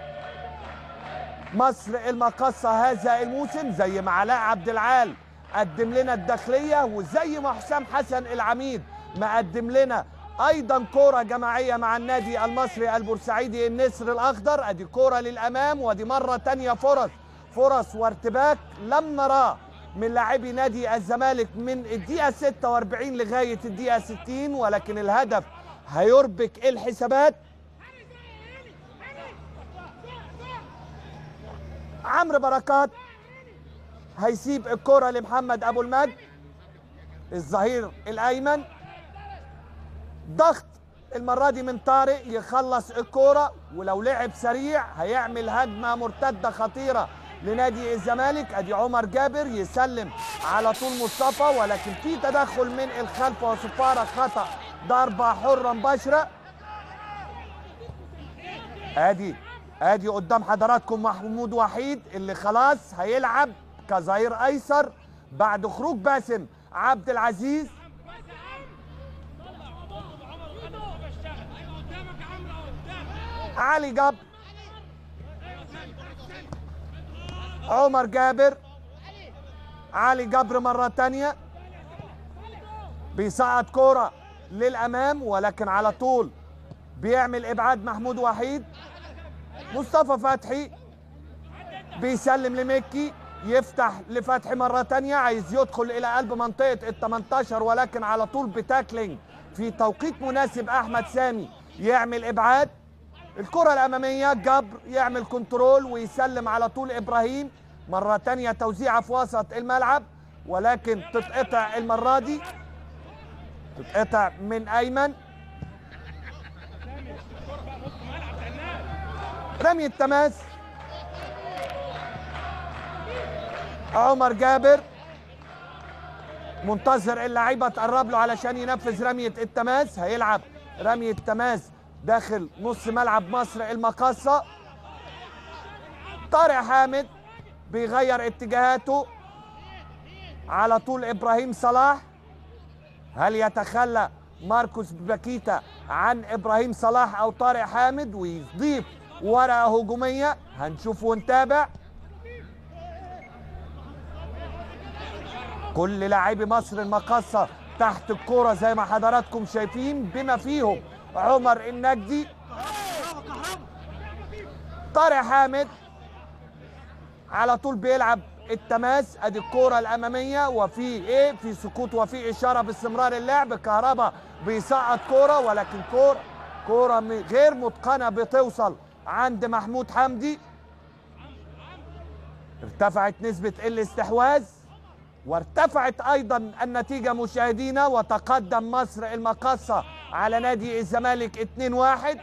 مصر المقاصة هذا الموسم، زي ما علاء عبد العال قدم لنا الداخلية، وزي ما حسام حسن العميد ما قدم لنا ايضا كرة جماعية مع النادي المصري البورسعيدي النسر الاخضر. ادي كرة للامام، ودي مرة تانية فرص فرص وارتباك لم نراه من لاعبي نادي الزمالك من الدقيقة ستة وأربعين لغاية الدقيقة ستين، ولكن الهدف هيربك الحسابات. عمرو بركات هيسيب الكرة لمحمد ابو المجد الظهير الايمن. ضغط المرة دي من طارق يخلص الكرة، ولو لعب سريع هيعمل هجمة مرتدة خطيرة لنادي الزمالك. ادي عمر جابر يسلم على طول مصطفى، ولكن في تدخل من الخلف وصفارة خطأ، ضربة حرة مباشرة. ادي ادي قدام حضراتكم محمود وحيد اللي خلاص هيلعب كظهير ايسر بعد خروج باسم عبد العزيز. علي جبر، عمر جابر، علي جبر مرة تانية بيصعد كرة للأمام، ولكن على طول بيعمل إبعاد محمود وحيد. مصطفى فتحي بيسلم لمكي، يفتح لفتحي مرة تانية، عايز يدخل إلى قلب منطقة ال تمنتاشر، ولكن على طول بتاكلينج في توقيت مناسب أحمد سامي يعمل إبعاد. الكرة الأمامية جبر يعمل كنترول ويسلم على طول إبراهيم مرة تانية، توزيعة في وسط الملعب، ولكن تتقطع المرة دي، تتقطع من أيمن. رمي التماس عمر جابر منتظر اللعيبه تقرب له علشان ينفذ رميه التماس. هيلعب رميه التماس داخل نص ملعب مصر المقاصة. طارق حامد بيغير اتجاهاته على طول ابراهيم صلاح. هل يتخلى ماركوس باكيتا عن ابراهيم صلاح او طارق حامد ويضيف ورقه هجوميه؟ هنشوف ونتابع. كل لاعبي مصر المقاصة تحت الكرة زي ما حضراتكم شايفين، بما فيهم عمر النجدي. طارق حامد على طول بيلعب التماس، ادي الكوره الاماميه وفي ايه، في سقوط وفي اشاره باستمرار اللعب. كهربا بيسقط كوره ولكن كوره كوره غير متقنه بتوصل عند محمود حمدي. ارتفعت نسبه الاستحواذ وارتفعت ايضا النتيجه مشاهدينا، وتقدم مصر المقاصه على نادي الزمالك اتنين واحد.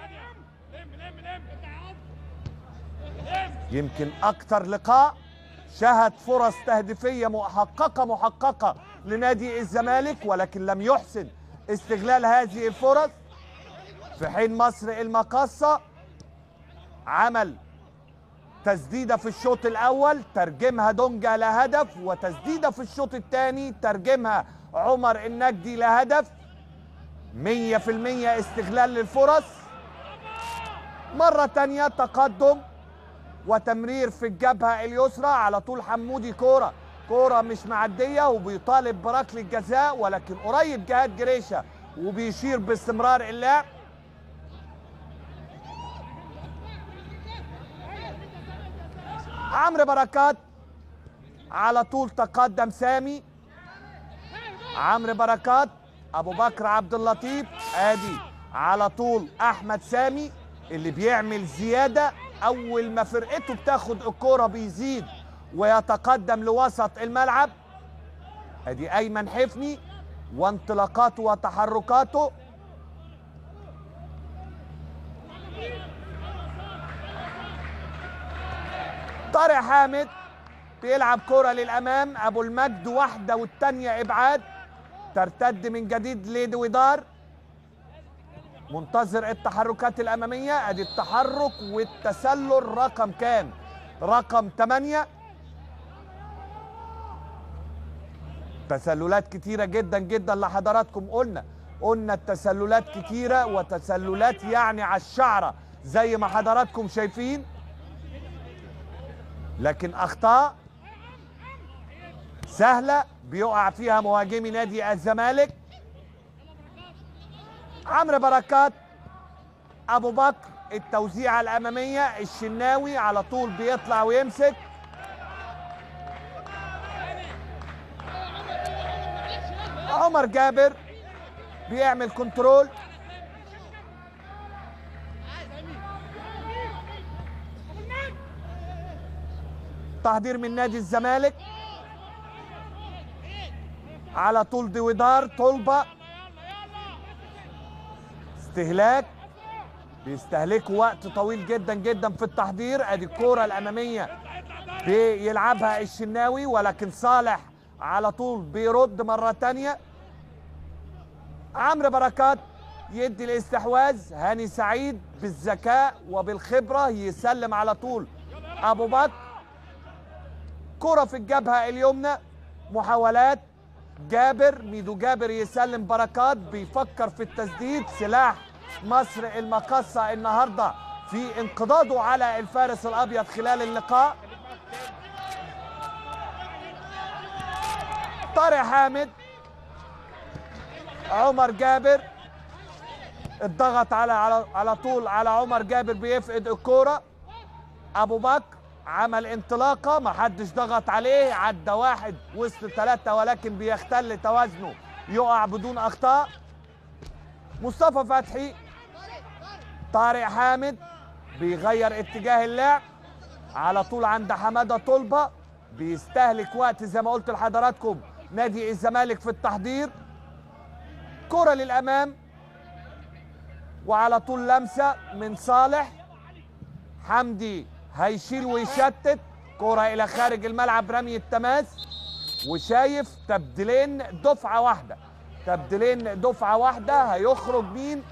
يمكن اكتر لقاء شهد فرص تهديفيه محققه محققه لنادي الزمالك، ولكن لم يحسن استغلال هذه الفرص، في حين مصر المقاصه عمل تسديده في الشوط الاول ترجمها دونجا لهدف، وتسديده في الشوط الثاني ترجمها عمر النجدي لهدف. مية في المية استغلال للفرص. مره ثانيه تقدم وتمرير في الجبهه اليسرى، على طول حمودي كوره كوره مش معديه وبيطالب بركله الجزاء، ولكن قريب جهاد جريشه وبيشير باستمرار اللعب. عمرو بركات على طول تقدم سامي. عمرو بركات، ابو بكر عبد اللطيف، ادي على طول احمد سامي اللي بيعمل زياده. اول ما فرقته بتاخد الكوره بيزيد ويتقدم لوسط الملعب. ادي ايمن حفني وانطلاقاته وتحركاته. طارق حامد بيلعب كرة للامام. ابو المجد واحده والثانيه ابعاد، ترتد من جديد لدويدار. منتظر التحركات الاماميه، ادي التحرك والتسلل رقم كام؟ رقم ثمانية. تسللات كتيره جدا جدا لحضراتكم. قلنا قلنا التسللات كتيره، وتسللات يعني على الشعره زي ما حضراتكم شايفين، لكن اخطاء سهله بيقع فيها مهاجمي نادي الزمالك. عمرو بركات، ابو بكر، التوزيعه الاماميه، الشناوي على طول بيطلع ويمسك. عمر جابر بيعمل كنترول. تحضير من نادي الزمالك، على طول دويدار طلبه، استهلاك، بيستهلكوا وقت طويل جدا جدا في التحضير. ادي الكوره الاماميه بيلعبها الشناوي، ولكن صالح على طول بيرد مره ثانيه. عمرو بركات يدي الاستحواذ، هاني سعيد بالذكاء وبالخبره يسلم على طول ابو بكر. كرة في الجبهة اليمنى، محاولات جابر، ميدو جابر يسلم بركات، بيفكر في التسديد. سلاح مصر المقاصة النهارده في انقضاضه على الفارس الابيض خلال اللقاء. طارق حامد، عمر جابر، الضغط على على على طول على عمر جابر، بيفقد الكوره. ابو بكر عمل انطلاقه، ما حدش ضغط عليه، عدى واحد وسط ثلاثه ولكن بيختل توازنه، يقع بدون اخطاء. مصطفى فتحي، طارق حامد بيغير اتجاه اللعب، على طول عند حماده طلبه، بيستهلك وقت زي ما قلت لحضراتكم نادي الزمالك في التحضير. كرة للامام وعلى طول لمسه من صالح. حمدي هيشيل ويشتت، كرة الى خارج الملعب، رمي التماس. وشايف تبديلين دفعه واحده، تبديلين دفعه واحده. هيخرج مين؟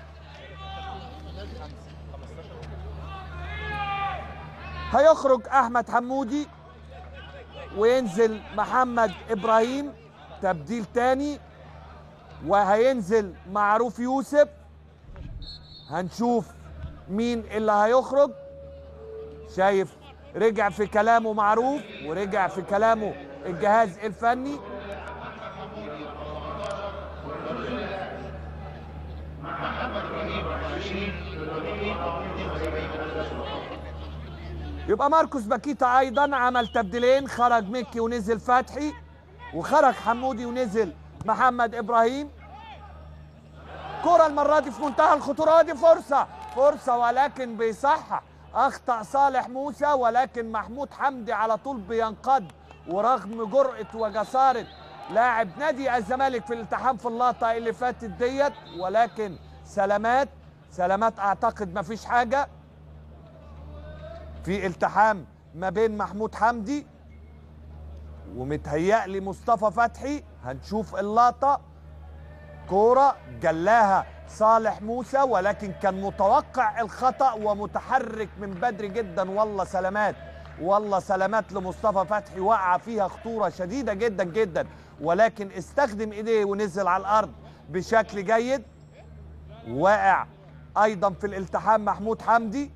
هيخرج احمد حمودي وينزل محمد ابراهيم، تبديل تاني، وهينزل معروف يوسف. هنشوف مين اللي هيخرج. شايف رجع في كلامه معروف ورجع في كلامه الجهاز الفني. يبقى ماركوس باكيتا ايضا عمل تبديلين، خرج مكي ونزل فتحي، وخرج حمودي ونزل محمد ابراهيم. كرة المرة دي في منتهى الخطورة، دي فرصة فرصة ولكن بيصحح، اخطأ صالح موسى ولكن محمود حمدي على طول بينقض، ورغم جرأة وجسارة لاعب نادي الزمالك في الالتحام في اللقطة اللي فاتت ديت، ولكن سلامات سلامات اعتقد مفيش حاجة في التحام ما بين محمود حمدي ومتهيألي مصطفى فتحي. هنشوف اللقطة، كورة جلاها صالح موسى ولكن كان متوقع الخطأ ومتحرك من بدري جدا. والله سلامات والله سلامات لمصطفى فتحي، وقع فيها خطورة شديدة جدا جدا ولكن استخدم ايديه ونزل على الارض بشكل جيد. واقع ايضا في الالتحام محمود حمدي،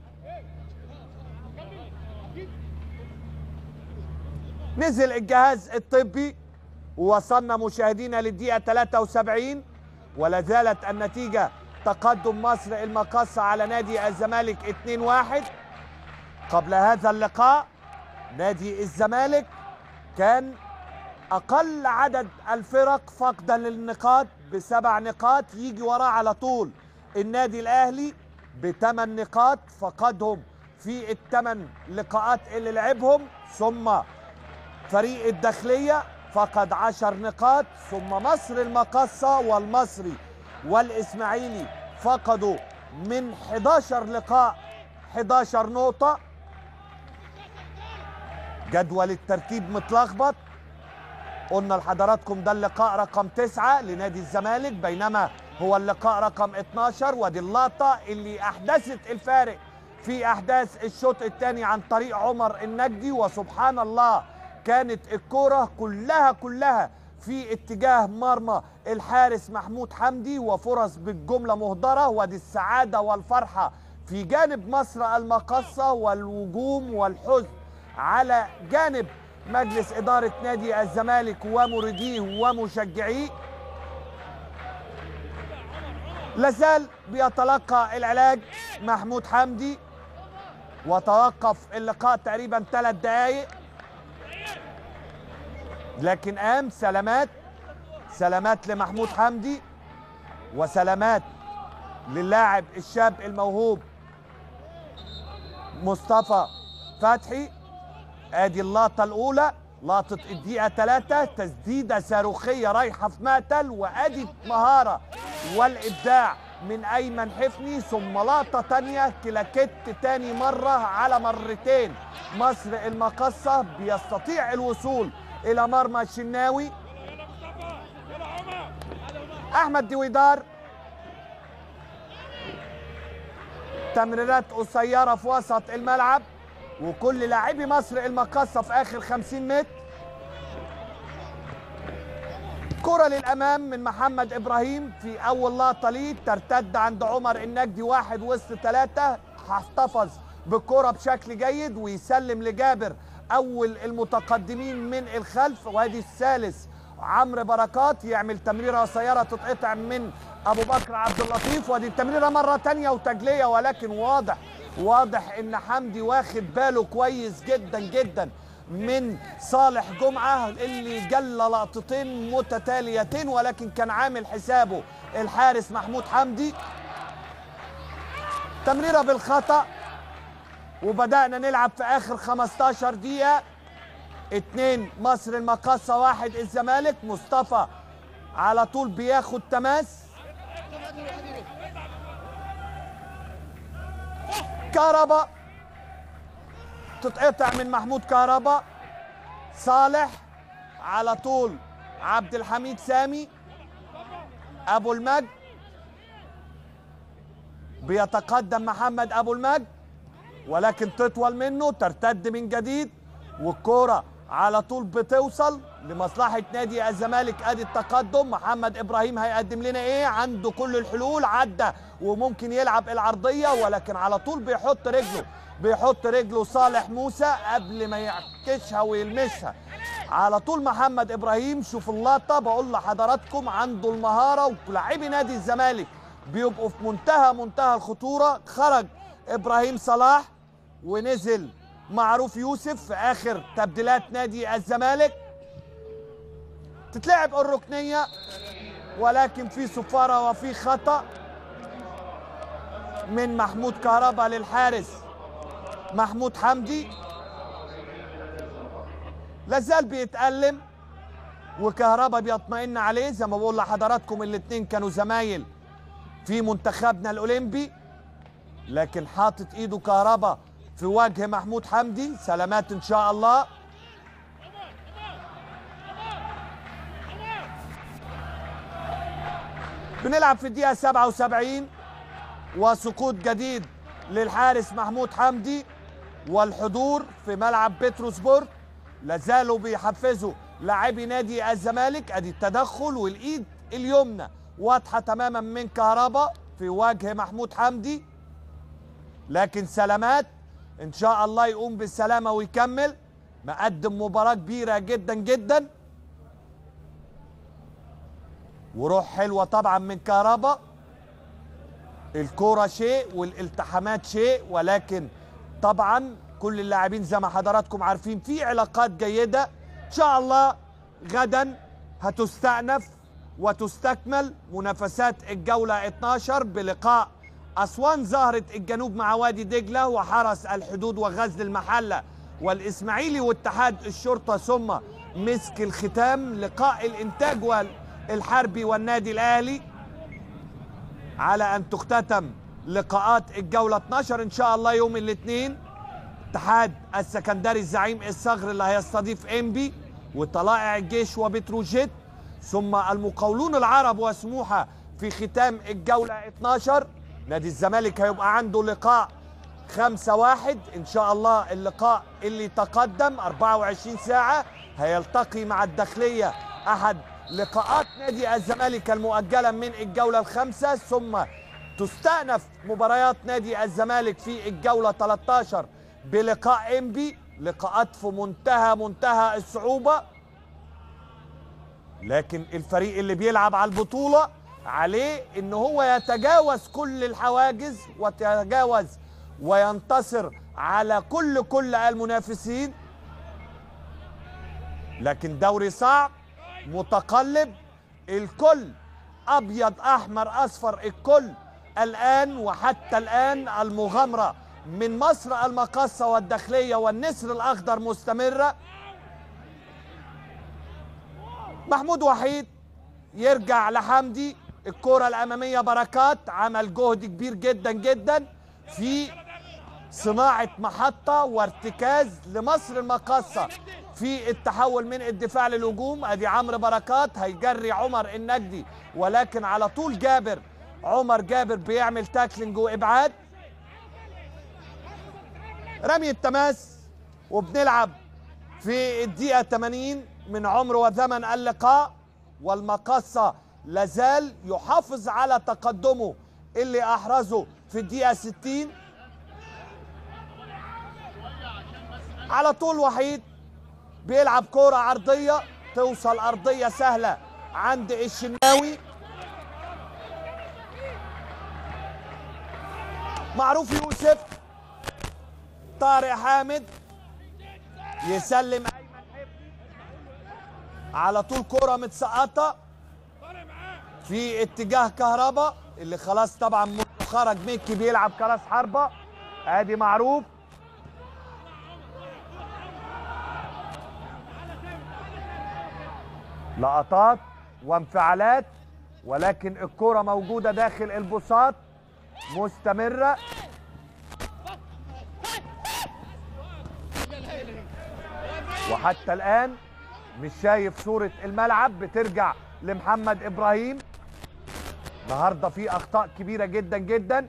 نزل الجهاز الطبي ووصلنا مشاهدينا للدقيقة ثلاثة وسبعين ولا زالت النتيجة تقدم مصر المقاصة على نادي الزمالك اثنين واحد. قبل هذا اللقاء نادي الزمالك كان أقل عدد الفرق فقدا للنقاط بسبع نقاط، يجي وراه على طول النادي الأهلي بثمان نقاط فقدهم في الثمان لقاءات اللي لعبهم، ثم فريق الداخلية فقد عشر نقاط، ثم مصر المقاصة والمصري والإسماعيلي فقدوا من احد عشر لقاء احد عشر نقطة. جدول الترتيب متلخبط، قلنا لحضراتكم ده اللقاء رقم تسعة لنادي الزمالك بينما هو اللقاء رقم اتناشر، ودي اللقطة اللي أحدثت الفارق في أحداث الشوط الثاني عن طريق عمر النجدي. وسبحان الله كانت الكرة كلها كلها في اتجاه مرمى الحارس محمود حمدي وفرص بالجملة مهدرة، ودي السعادة والفرحة في جانب مصر المقاصة والوجوم والحزن على جانب مجلس إدارة نادي الزمالك ومريديه ومشجعيه. لازال بيتلقى العلاج محمود حمدي وتوقف اللقاء تقريبا ثلاث دقائق، لكن قام سلامات سلامات لمحمود حمدي وسلامات للاعب الشاب الموهوب مصطفى فتحي. ادي اللقطة الاولى، لقطة الدقيقة ثلاثة، تسديدة صاروخية رايحة في مقتل، وادي مهارة والابداع من ايمن حفني، ثم لقطة تانية كلاكيت تاني مرة على مرتين. مصر المقاصة بيستطيع الوصول الى مرمى الشناوي. احمد دويدار تمريرات قصيرة في وسط الملعب، وكل لاعبي مصر المقاصة في اخر خمسين متر. كرة للامام من محمد ابراهيم في اول لقطة ليه، ترتد عند عمر النجدي واحد وسط ثلاثة، هيحتفظ بالكرة بشكل جيد ويسلم لجابر اول المتقدمين من الخلف، وادي الثالث عمرو بركات يعمل تمريره قصيره تتقطع من ابو بكر عبد اللطيف، وادي التمريره مره ثانيه وتجليه، ولكن واضح واضح ان حمدي واخد باله كويس جدا جدا من صالح جمعه اللي جل لقطتين متتاليتين، ولكن كان عامل حسابه الحارس محمود حمدي. تمريره بالخطا وبدأنا نلعب في آخر خمستاشر دقيقة. اتنين مصر المقاصة واحد الزمالك. مصطفى على طول بياخد تماس، كهربا تتقطع من محمود كهربا، صالح على طول عبد الحميد سامي، أبو المجد بيتقدم محمد أبو المجد ولكن تطول منه، ترتد من جديد والكرة على طول بتوصل لمصلحة نادي الزمالك. ادي التقدم، محمد ابراهيم هيقدم لنا ايه؟ عنده كل الحلول، عدى وممكن يلعب العرضية ولكن على طول بيحط رجله بيحط رجله صالح موسى قبل ما يعكشها ويلمسها على طول. محمد ابراهيم شوف اللقطة، بقول لحضراتكم عنده المهارة، ولاعبي نادي الزمالك بيبقوا في منتهى منتهى الخطورة. خرج ابراهيم صلاح ونزل معروف يوسف في اخر تبديلات نادي الزمالك. تتلعب الركنيه ولكن في صفاره وفي خطا من محمود كهربا للحارس محمود حمدي. لازال بيتألم وكهربا بيطمئن عليه. زي ما بقول لحضراتكم الاثنين كانوا زمايل في منتخبنا الاولمبي، لكن حاطط ايده كهربا في وجه محمود حمدي. سلامات ان شاء الله. بنلعب في الدقيقة سبعة وسبعين وسقوط جديد للحارس محمود حمدي، والحضور في ملعب بتروسبورت لازالوا بيحفزوا لاعبي نادي الزمالك. ادي التدخل والايد اليمنى واضحه تماما من كهربا في وجه محمود حمدي، لكن سلامات ان شاء الله يقوم بالسلامه ويكمل. مقدم مباراه كبيره جدا جدا وروح حلوه طبعا من كهربا. الكوره شيء والالتحامات شيء، ولكن طبعا كل اللاعبين زي ما حضراتكم عارفين في علاقات جيده. ان شاء الله غدا هتستأنف وتستكمل منافسات الجوله اتناشر بلقاء أسوان زهرة الجنوب مع وادي دجله وحرس الحدود وغزل المحله والاسماعيلي واتحاد الشرطه، ثم مسك الختام لقاء الانتاج والحربي والنادي الاهلي، على ان تختتم لقاءات الجوله اتناشر ان شاء الله يوم الاثنين. اتحاد السكندري الزعيم الصغر اللي هيستضيف انبي وطلائع الجيش وبتروجيت، ثم المقاولون العرب وسموحه في ختام الجوله اتناشر. نادي الزمالك هيبقى عنده لقاء خمسة واحد ان شاء الله. اللقاء اللي تقدم أربعة وعشرين ساعة هيلتقي مع الداخليه، احد لقاءات نادي الزمالك المؤجله من الجوله الخامسه، ثم تستأنف مباريات نادي الزمالك في الجوله تلتاشر بلقاء انبي. لقاءات في منتهى منتهى الصعوبه، لكن الفريق اللي بيلعب على البطوله عليه ان هو يتجاوز كل الحواجز ويتجاوز وينتصر على كل كل المنافسين. لكن دوري صعب متقلب، الكل ابيض احمر اصفر، الكل الان وحتى الان المغامره من مصر المقاصه والداخليه والنسر الاخضر مستمره. محمود وحيد يرجع لحمدي، الكره الاماميه بركات عمل جهد كبير جدا جدا في صناعه محطه وارتكاز لمصر المقاصه في التحول من الدفاع للهجوم. ادي عمرو بركات هيجري عمر النجدي، ولكن على طول جابر عمر جابر بيعمل تاكلينج وابعاد. رمي التماس وبنلعب في الدقيقه ثمانين من عمر وزمن اللقاء، والمقاصه لازال يحافظ على تقدمه اللي احرزه في الدقيقه ستين. على طول وحيد بيلعب كرة عرضية توصل أرضية سهلة عند الشناوي. معروف يوسف، طارق حامد يسلم أيمن حفني، على طول كرة متسقطة في اتجاه كهربا اللي خلاص طبعا خرج ميكي بيلعب كراس حربة. ادي معروف لقطات وانفعالات، ولكن الكرة موجودة داخل البساط مستمرة. وحتى الآن مش شايف صورة الملعب، بترجع لمحمد إبراهيم. النهارده في أخطاء كبيرة جدا جدا.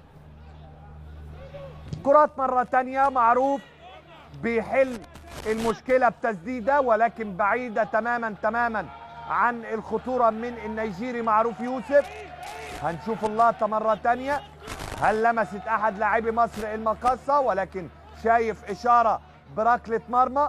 كرات مرة تانية، معروف بيحل المشكلة بتسديدة ولكن بعيدة تماما تماما عن الخطورة من النيجيري معروف يوسف. هنشوف اللقطة مرة تانية، هل لمست أحد لاعبي مصر المقاصة، ولكن شايف إشارة بركلة مرمى.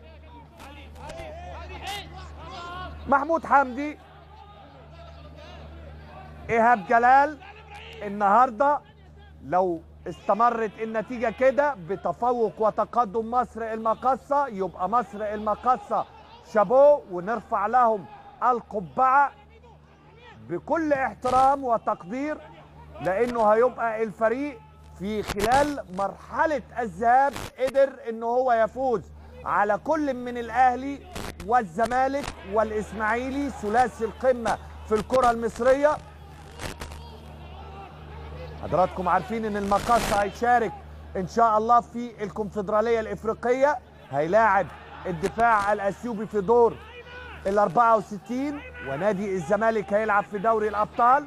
محمود حمدي، إيهاب جلال النهارده لو استمرت النتيجة كده بتفوق وتقدم مصر المقاصة، يبقى مصر المقاصة شابوه ونرفع لهم القبعة بكل احترام وتقدير، لأنه هيبقى الفريق في خلال مرحلة الذهاب قدر إنه هو يفوز على كل من الأهلي والزمالك والإسماعيلي ثلاثي القمة في الكرة المصرية. حضراتكم عارفين ان المقاصة هيشارك ان شاء الله في الكونفدرالية الافريقية، هيلاعب الدفاع الاثيوبي في دور ال أربعة وستين، ونادي الزمالك هيلعب في دوري الابطال.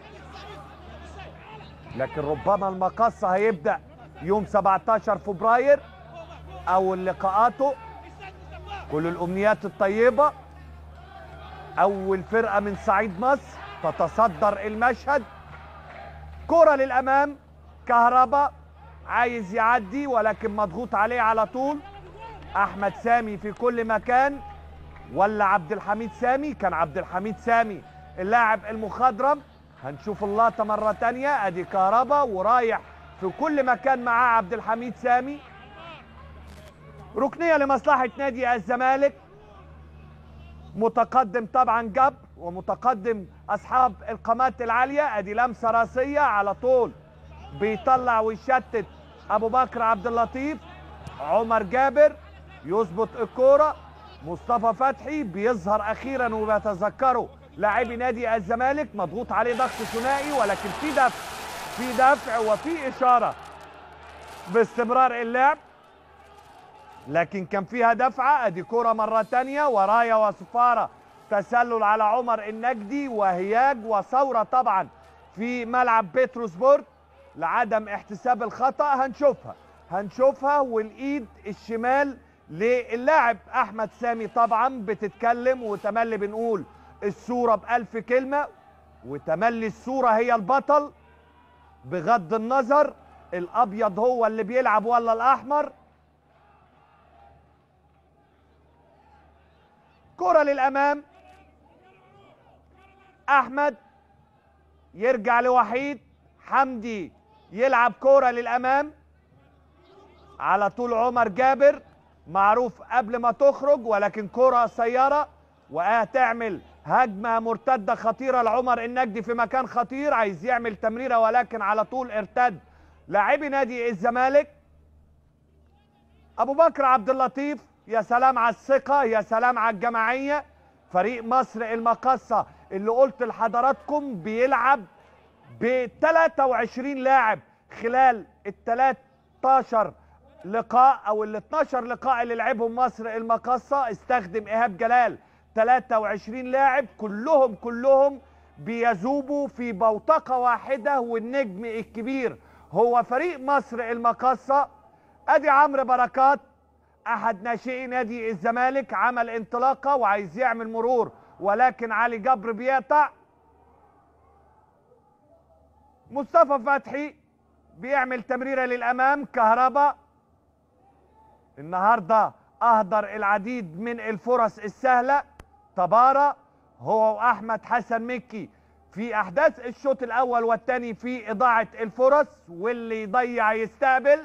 لكن ربما المقاصة هيبدأ يوم سبعتاشر فبراير اول لقاءاته. كل الامنيات الطيبة، اول فرقة من صعيد مصر تتصدر المشهد. كرة للأمام، كهربا عايز يعدي ولكن مضغوط عليه على طول. أحمد سامي في كل مكان ولا عبد الحميد سامي؟ كان عبد الحميد سامي اللاعب المخضرم. هنشوف اللقطة مرة تانية، أدي كهربا ورايح في كل مكان معاه عبد الحميد سامي. ركنية لمصلحة نادي الزمالك، متقدم طبعا جبر ومتقدم اصحاب القامات العاليه. ادي لمسه راسيه على طول بيطلع ويشتت ابو بكر عبد اللطيف. عمر جابر يظبط الكوره، مصطفى فتحي بيظهر اخيرا وبيتذكره لاعبي نادي الزمالك، مضغوط عليه ضغط ثنائي ولكن في دفع في دفع وفي اشاره باستمرار اللعب، لكن كان فيها دفعه. ادي كوره مره ثانيه ورايا وصفاره، تسلل على عمر النجدي وهياج وثوره طبعا في ملعب بيتروسبورت لعدم احتساب الخطا. هنشوفها هنشوفها والايد الشمال للاعب احمد سامي طبعا بتتكلم، وتملي بنقول الصوره بألف كلمه، وتملي الصوره هي البطل بغض النظر الابيض هو اللي بيلعب ولا الاحمر. كرة للأمام، أحمد يرجع لوحيد حمدي يلعب كرة للأمام على طول. عمر جابر معروف قبل ما تخرج ولكن كرة قصيرة وهتعمل هجمة مرتدة خطيرة لعمر النجدي في مكان خطير، عايز يعمل تمريرة ولكن على طول ارتد لاعبي نادي الزمالك. أبو بكر عبد اللطيف، يا سلام على الثقة، يا سلام على الجماعية. فريق مصر المقاصة اللي قلت لحضراتكم بيلعب ب ثلاثة وعشرين لاعب خلال ال ثلاثتاشر لقاء او ال اتناشر لقاء اللي لعبهم مصر المقاصة. استخدم ايهاب جلال ثلاثة وعشرين لاعب، كلهم كلهم بيذوبوا في بوتقة واحدة، والنجم الكبير هو فريق مصر المقاصة. ادي عمرو بركات احد ناشئي نادي الزمالك، عمل انطلاقه وعايز يعمل مرور ولكن علي جبر بيقطع. مصطفى فتحي بيعمل تمريره للامام. كهربا النهارده اهدر العديد من الفرص السهله. طبارة هو واحمد حسن مكي في احداث الشوط الاول والثاني في اضاعه الفرص، واللي يضيع يستقبل.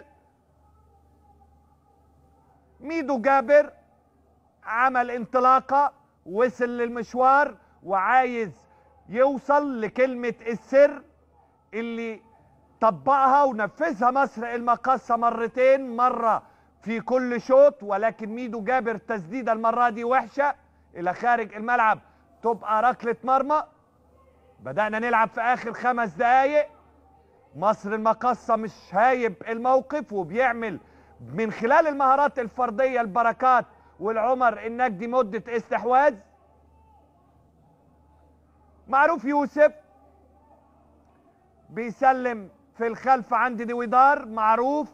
ميدو جابر عمل انطلاقه، وصل للمشوار وعايز يوصل لكلمه السر اللي طبقها ونفذها مصر المقاصة مرتين، مره في كل شوط، ولكن ميدو جابر تسديده المره دي وحشه الى خارج الملعب، تبقى ركله مرمى. بدأنا نلعب في اخر خمس دقايق. مصر المقاصة مش هايب الموقف وبيعمل من خلال المهارات الفردية البركات والعمر النجدي مدة استحواذ. معروف يوسف بيسلم في الخلف عند دويدار معروف،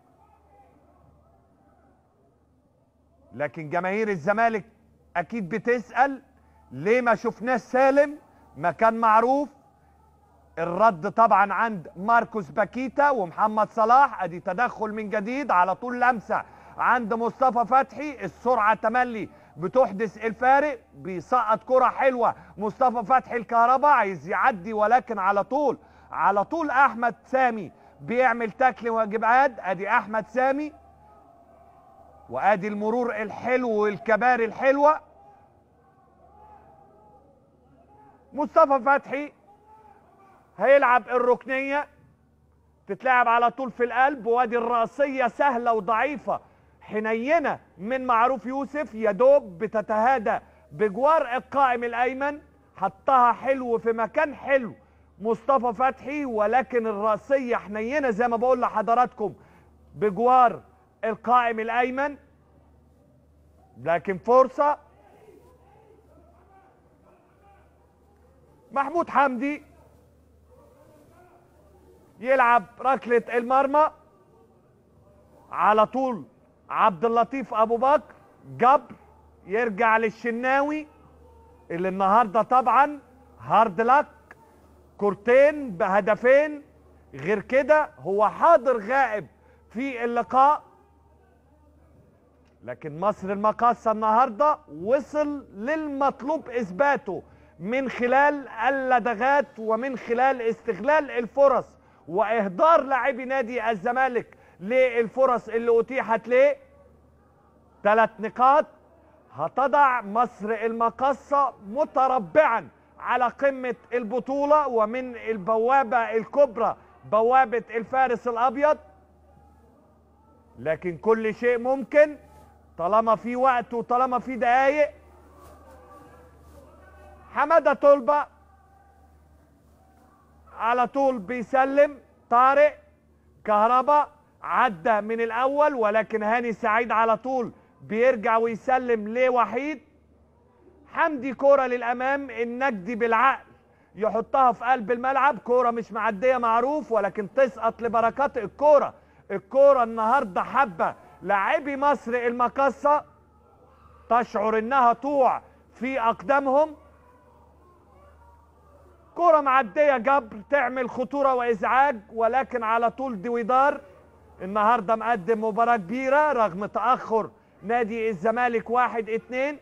لكن جماهير الزمالك اكيد بتسأل ليه ما شفناش سالم مكان معروف. الرد طبعا عند ماركوس باكيتا ومحمد صلاح. ادي تدخل من جديد، على طول لمسه عند مصطفى فتحي. السرعه تملي بتحدث الفارق، بيسقط كره حلوه مصطفى فتحي. الكهرباء عايز يعدي ولكن على طول على طول احمد سامي بيعمل تاكل وجبعاد. ادي احمد سامي، وادي المرور الحلو والكباري الحلوه. مصطفى فتحي هيلعب الركنيه، تتلعب على طول في القلب، وادي الرأسيه سهله وضعيفه حنينه من معروف يوسف، يا دوب بتتهادى بجوار القائم الايمن، حطها حلو في مكان حلو مصطفى فتحي، ولكن الرأسيه حنينه زي ما بقول لحضراتكم بجوار القائم الايمن. لكن فرصه محمود حمدي يلعب ركله المرمى على طول. عبد اللطيف ابو بكر جبر يرجع للشناوي اللي النهارده طبعا هارد لك، كورتين بهدفين، غير كده هو حاضر غائب في اللقاء. لكن مصر المقاصة النهارده وصل للمطلوب اثباته من خلال اللدغات ومن خلال استغلال الفرص واهدار لاعبي نادي الزمالك للفرص اللي اتيحت له. ثلاث نقاط هتضع مصر المقاصة متربعا على قمة البطولة، ومن البوابة الكبرى بوابة الفارس الابيض. لكن كل شيء ممكن طالما في وقت وطالما في دقايق. حمادة طلبة على طول بيسلم، طارق كهربا عدى من الاول، ولكن هاني سعيد على طول بيرجع ويسلم لوحيد. حمدي كرة للامام، النجدي بالعقل يحطها في قلب الملعب، كرة مش معدية معروف ولكن تسقط لبركات الكرة. الكرة النهارده حبة لاعبي مصر المقاصة تشعر انها طوع في اقدامهم. كرة معدية جبر تعمل خطورة وازعاج، ولكن على طول دويدار النهارده مقدم مباراة كبيرة رغم تأخر نادي الزمالك واحد اتنين.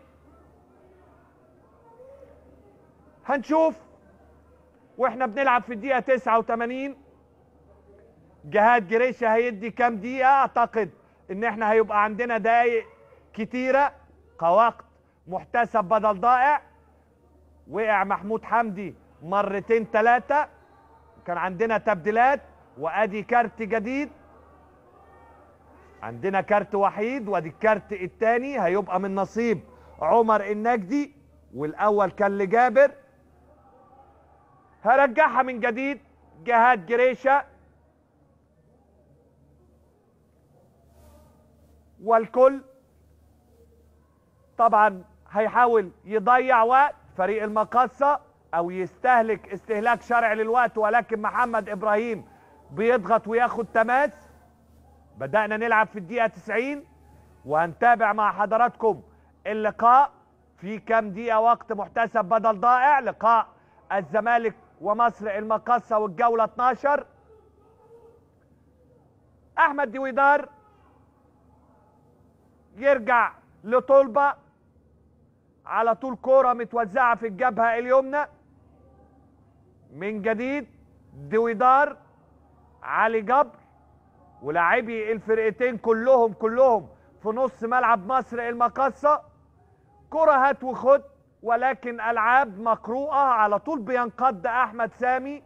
هنشوف واحنا بنلعب في الدقيقة تسعة وتمانين جهاد جريشة هيدي كام دقيقة. اعتقد ان احنا هيبقى عندنا دقايق كتيرة كوقت محتسب بدل ضائع. وقع محمود حمدي مرتين ثلاثة، كان عندنا تبديلات، وادي كارت جديد، عندنا كارت وحيد وادي الكارت الثاني هيبقى من نصيب عمر النجدي، والاول كان لجابر. هرجعها من جديد جهاد جريشة، والكل طبعا هيحاول يضيع وقت فريق المقاصة او يستهلك استهلاك شرعي للوقت، ولكن محمد ابراهيم بيضغط وياخد تماس. بدأنا نلعب في الدقيقة تسعين وهنتابع مع حضراتكم اللقاء في كام دقيقة وقت محتسب بدل ضائع. لقاء الزمالك ومصر المقاصة والجولة اتناشر. احمد دويدار يرجع لطلبة على طول، كرة متوزعة في الجبهة اليمنى من جديد. دويدار علي جبر ولاعبي الفرقتين كلهم كلهم في نص ملعب مصر المقاصة. كرة هات وخد، ولكن العاب مقروءة على طول بينقض احمد سامي.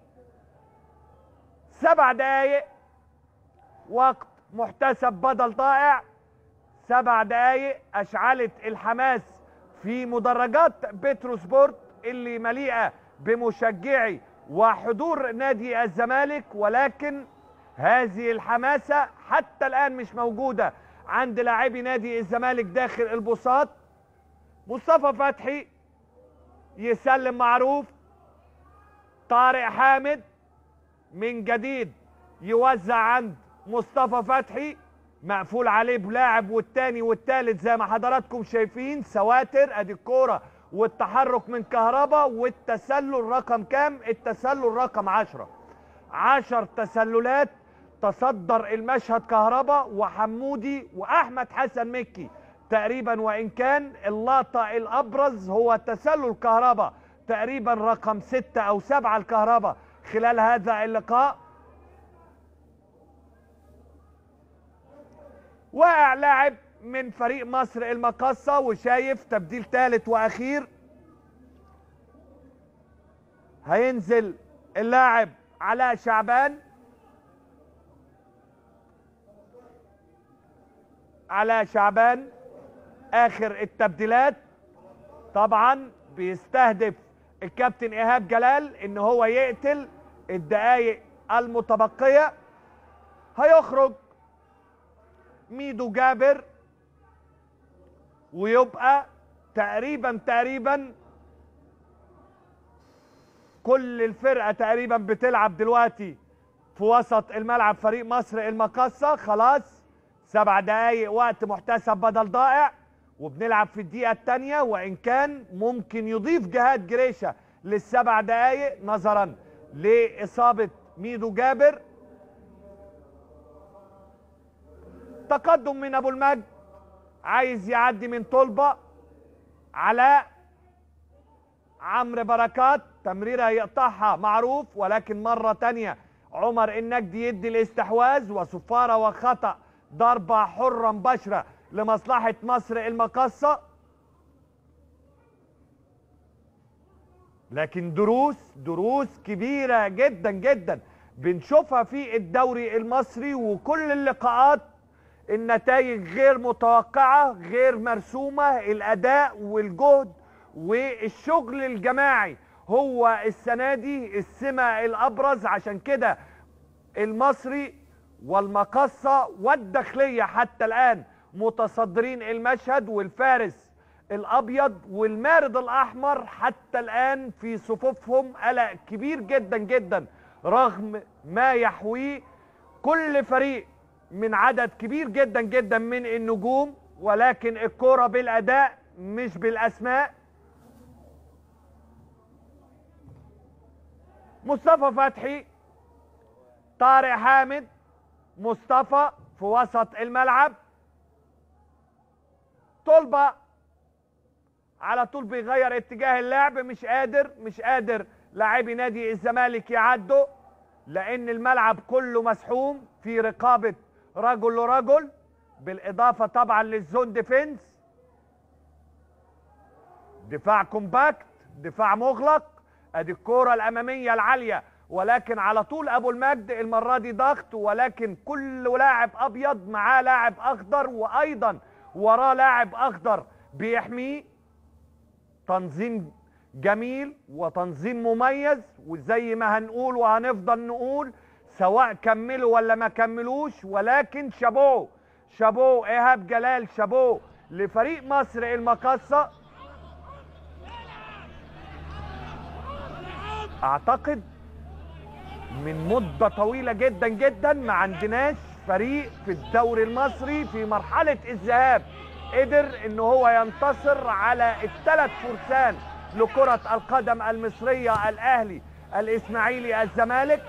سبع دقايق وقت محتسب بدل ضائع، سبع دقايق اشعلت الحماس في مدرجات بتروسبورت اللي مليئة بمشجعي وحضور نادي الزمالك، ولكن هذه الحماسة حتى الآن مش موجودة عند لاعبي نادي الزمالك داخل البساط. مصطفى فتحي يسلم معروف، طارق حامد من جديد يوزع عند مصطفى فتحي، مقفول عليه بلاعب والتاني والتالت زي ما حضراتكم شايفين. سواتر ادي الكوره والتحرك من كهربا، والتسلل رقم كام؟ التسلل رقم عشرة. عشر تسللات تصدر المشهد كهربا وحمودي واحمد حسن مكي تقريبا، وان كان اللقطه الابرز هو تسلل كهربا تقريبا رقم ستة او سبعة الكهربا خلال هذا اللقاء. واقع لاعب من فريق مصر المقاصة، وشايف تبديل ثالث واخير. هينزل اللاعب علاء شعبان. علاء شعبان اخر التبديلات. طبعا بيستهدف الكابتن ايهاب جلال ان هو يقتل الدقايق المتبقية. هيخرج ميدو جابر، ويبقى تقريبا تقريبا كل الفرقة تقريبا بتلعب دلوقتي في وسط الملعب فريق مصر المقاصة. خلاص سبع دقايق وقت محتسب بدل ضائع، وبنلعب في الدقيقة الثانية، وإن كان ممكن يضيف جهاد جريشة للسبع دقايق نظرا لإصابة ميدو جابر. تقدم من أبو المجد، عايز يعدي من طلبة. علاء عمرو بركات، تمريرة يقطعها معروف، ولكن مرة تانية عمر النجدي يدي الاستحواذ، وصفارة وخطأ، ضربة حرة مباشرة لمصلحة مصر المقاصة. لكن دروس دروس كبيرة جدا جدا بنشوفها في الدوري المصري، وكل اللقاءات النتائج غير متوقعة غير مرسومة. الأداء والجهد والشغل الجماعي هو السنة دي السمة الأبرز. عشان كده المصري والمقاصة والداخلية حتى الآن متصدرين المشهد، والفارس الأبيض والمارد الأحمر حتى الآن في صفوفهم قلق كبير جدا جدا، رغم ما يحويه كل فريق من عدد كبير جدا جدا من النجوم، ولكن الكرة بالأداء مش بالأسماء. مصطفى فتحي، طارق حامد، مصطفى في وسط الملعب. طلبة على طول بيغير اتجاه اللعب، مش قادر مش قادر لاعبي نادي الزمالك يعدوا، لأن الملعب كله مسحوم في رقابة رجل لرجل، بالإضافة طبعا للزون ديفنس. دفاع كومباكت، دفاع مغلق. ادي الكرة الأمامية العالية، ولكن على طول أبو المجد المرة دي ضغط، ولكن كل لاعب أبيض معاه لاعب أخضر، وأيضا وراه لاعب أخضر بيحميه. تنظيم جميل وتنظيم مميز، وزي ما هنقول وهنفضل نقول سواء كملوا ولا ما كملوش، ولكن شابوه شابوه ايهاب جلال، شابوه لفريق مصر المقاصة. اعتقد من مدة طويلة جدا جدا ما عندناش فريق في الدوري المصري في مرحلة الذهاب قدر ان هو ينتصر على الثلاث فرسان لكرة القدم المصرية، الاهلي، الاسماعيلي، الزمالك.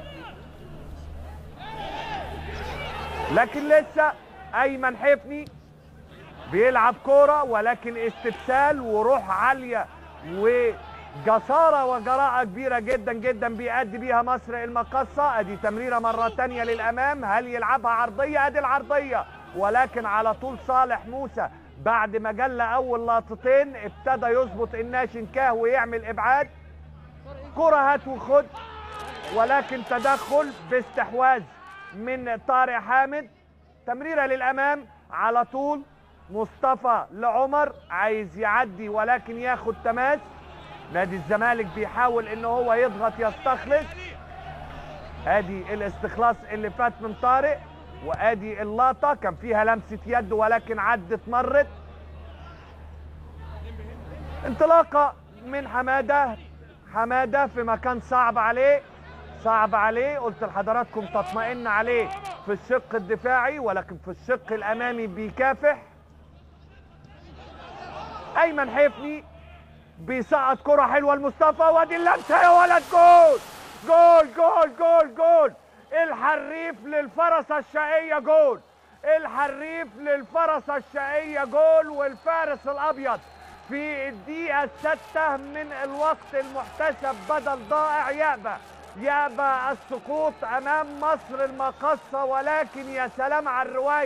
لكن لسه ايمن حفني بيلعب كرة، ولكن استبسال وروح عالية وجسارة وجراءة كبيرة جدا جدا بيأدي بيها مصر المقاصة. ادي تمريرة مرة تانية للامام، هل يلعبها عرضية؟ ادي العرضية، ولكن على طول صالح موسى بعد ما جلى اول لقطتين ابتدى يظبط الناشن كاه ويعمل ابعاد. كرة هات وخد، ولكن تدخل باستحواذ من طارق حامد. تمريرة للامام على طول، مصطفى لعمر عايز يعدي ولكن ياخد تماس. نادي الزمالك بيحاول ان هو يضغط يستخلص. ادي الاستخلاص اللي فات من طارق، وادي اللقطة كان فيها لمسة يد ولكن عدت مرت. انطلاقة من حمادة، حمادة في مكان صعب عليه صعب عليه قلت لحضراتكم تطمئن عليه في الشق الدفاعي، ولكن في الشق الامامي بيكافح. ايمن حفني بيسقط كرة حلوة لمصطفى، وادي اللمسة يا ولد، جول جول جول جول جول. الحريف للفرسة الشقية، جول الحريف للفرسة الشقية، جول. والفارس الابيض في الدقيقة الستة من الوقت المحتسب بدل ضائع يأبى يأبى السقوط امام مصر المقاصة. ولكن يا سلام على الرواية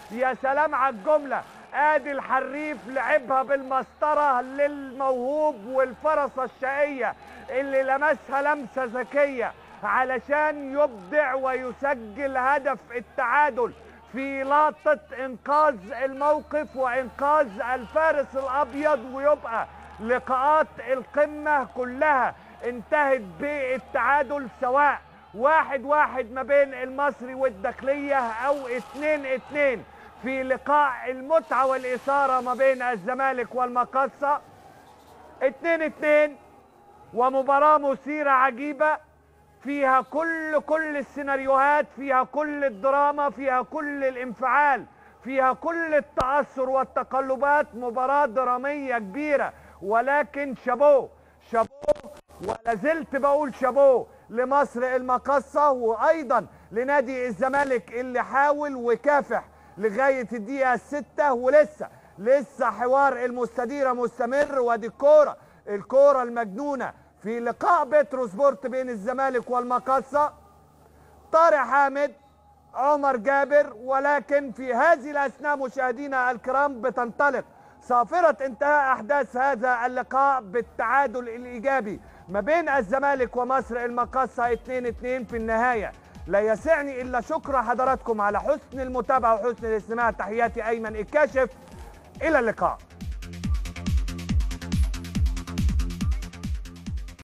يا سلام على الجمله. ادي الحريف لعبها بالمسطره للموهوب والفرصه الشقيه اللي لمسها لمسه ذكيه علشان يبدع ويسجل هدف التعادل في لقطه انقاذ الموقف وانقاذ الفارس الابيض، ويبقى لقاءات القمه كلها انتهت بالتعادل، سواء واحد واحد ما بين المصري والداخليه او اتنين اتنين في لقاء المتعه والاثاره ما بين الزمالك والمقاصه. اتنين اتنين ومباراه مثيره عجيبه فيها كل كل السيناريوهات، فيها كل الدراما، فيها كل الانفعال، فيها كل التأثر والتقلبات. مباراة درامية كبيرة، ولكن شابوه شابوه ولا زلت بقول شابوه لمصر المقاصة، وأيضا لنادي الزمالك اللي حاول وكافح لغاية الدقيقة الستة، ولسه لسه حوار المستديرة مستمر. ودي الكورة الكورة المجنونة في لقاء بترو سبورت بين الزمالك والمقاصة. طارق حامد، عمر جابر، ولكن في هذه الأثناء مشاهدينا الكرام بتنطلق صافرة انتهاء أحداث هذا اللقاء بالتعادل الإيجابي ما بين الزمالك ومصر المقاصة اتنين اتنين في النهاية. لا يسعني إلا شكر حضراتكم على حسن المتابعة وحسن الاستماع. تحياتي أيمن الكاشف، إلى اللقاء.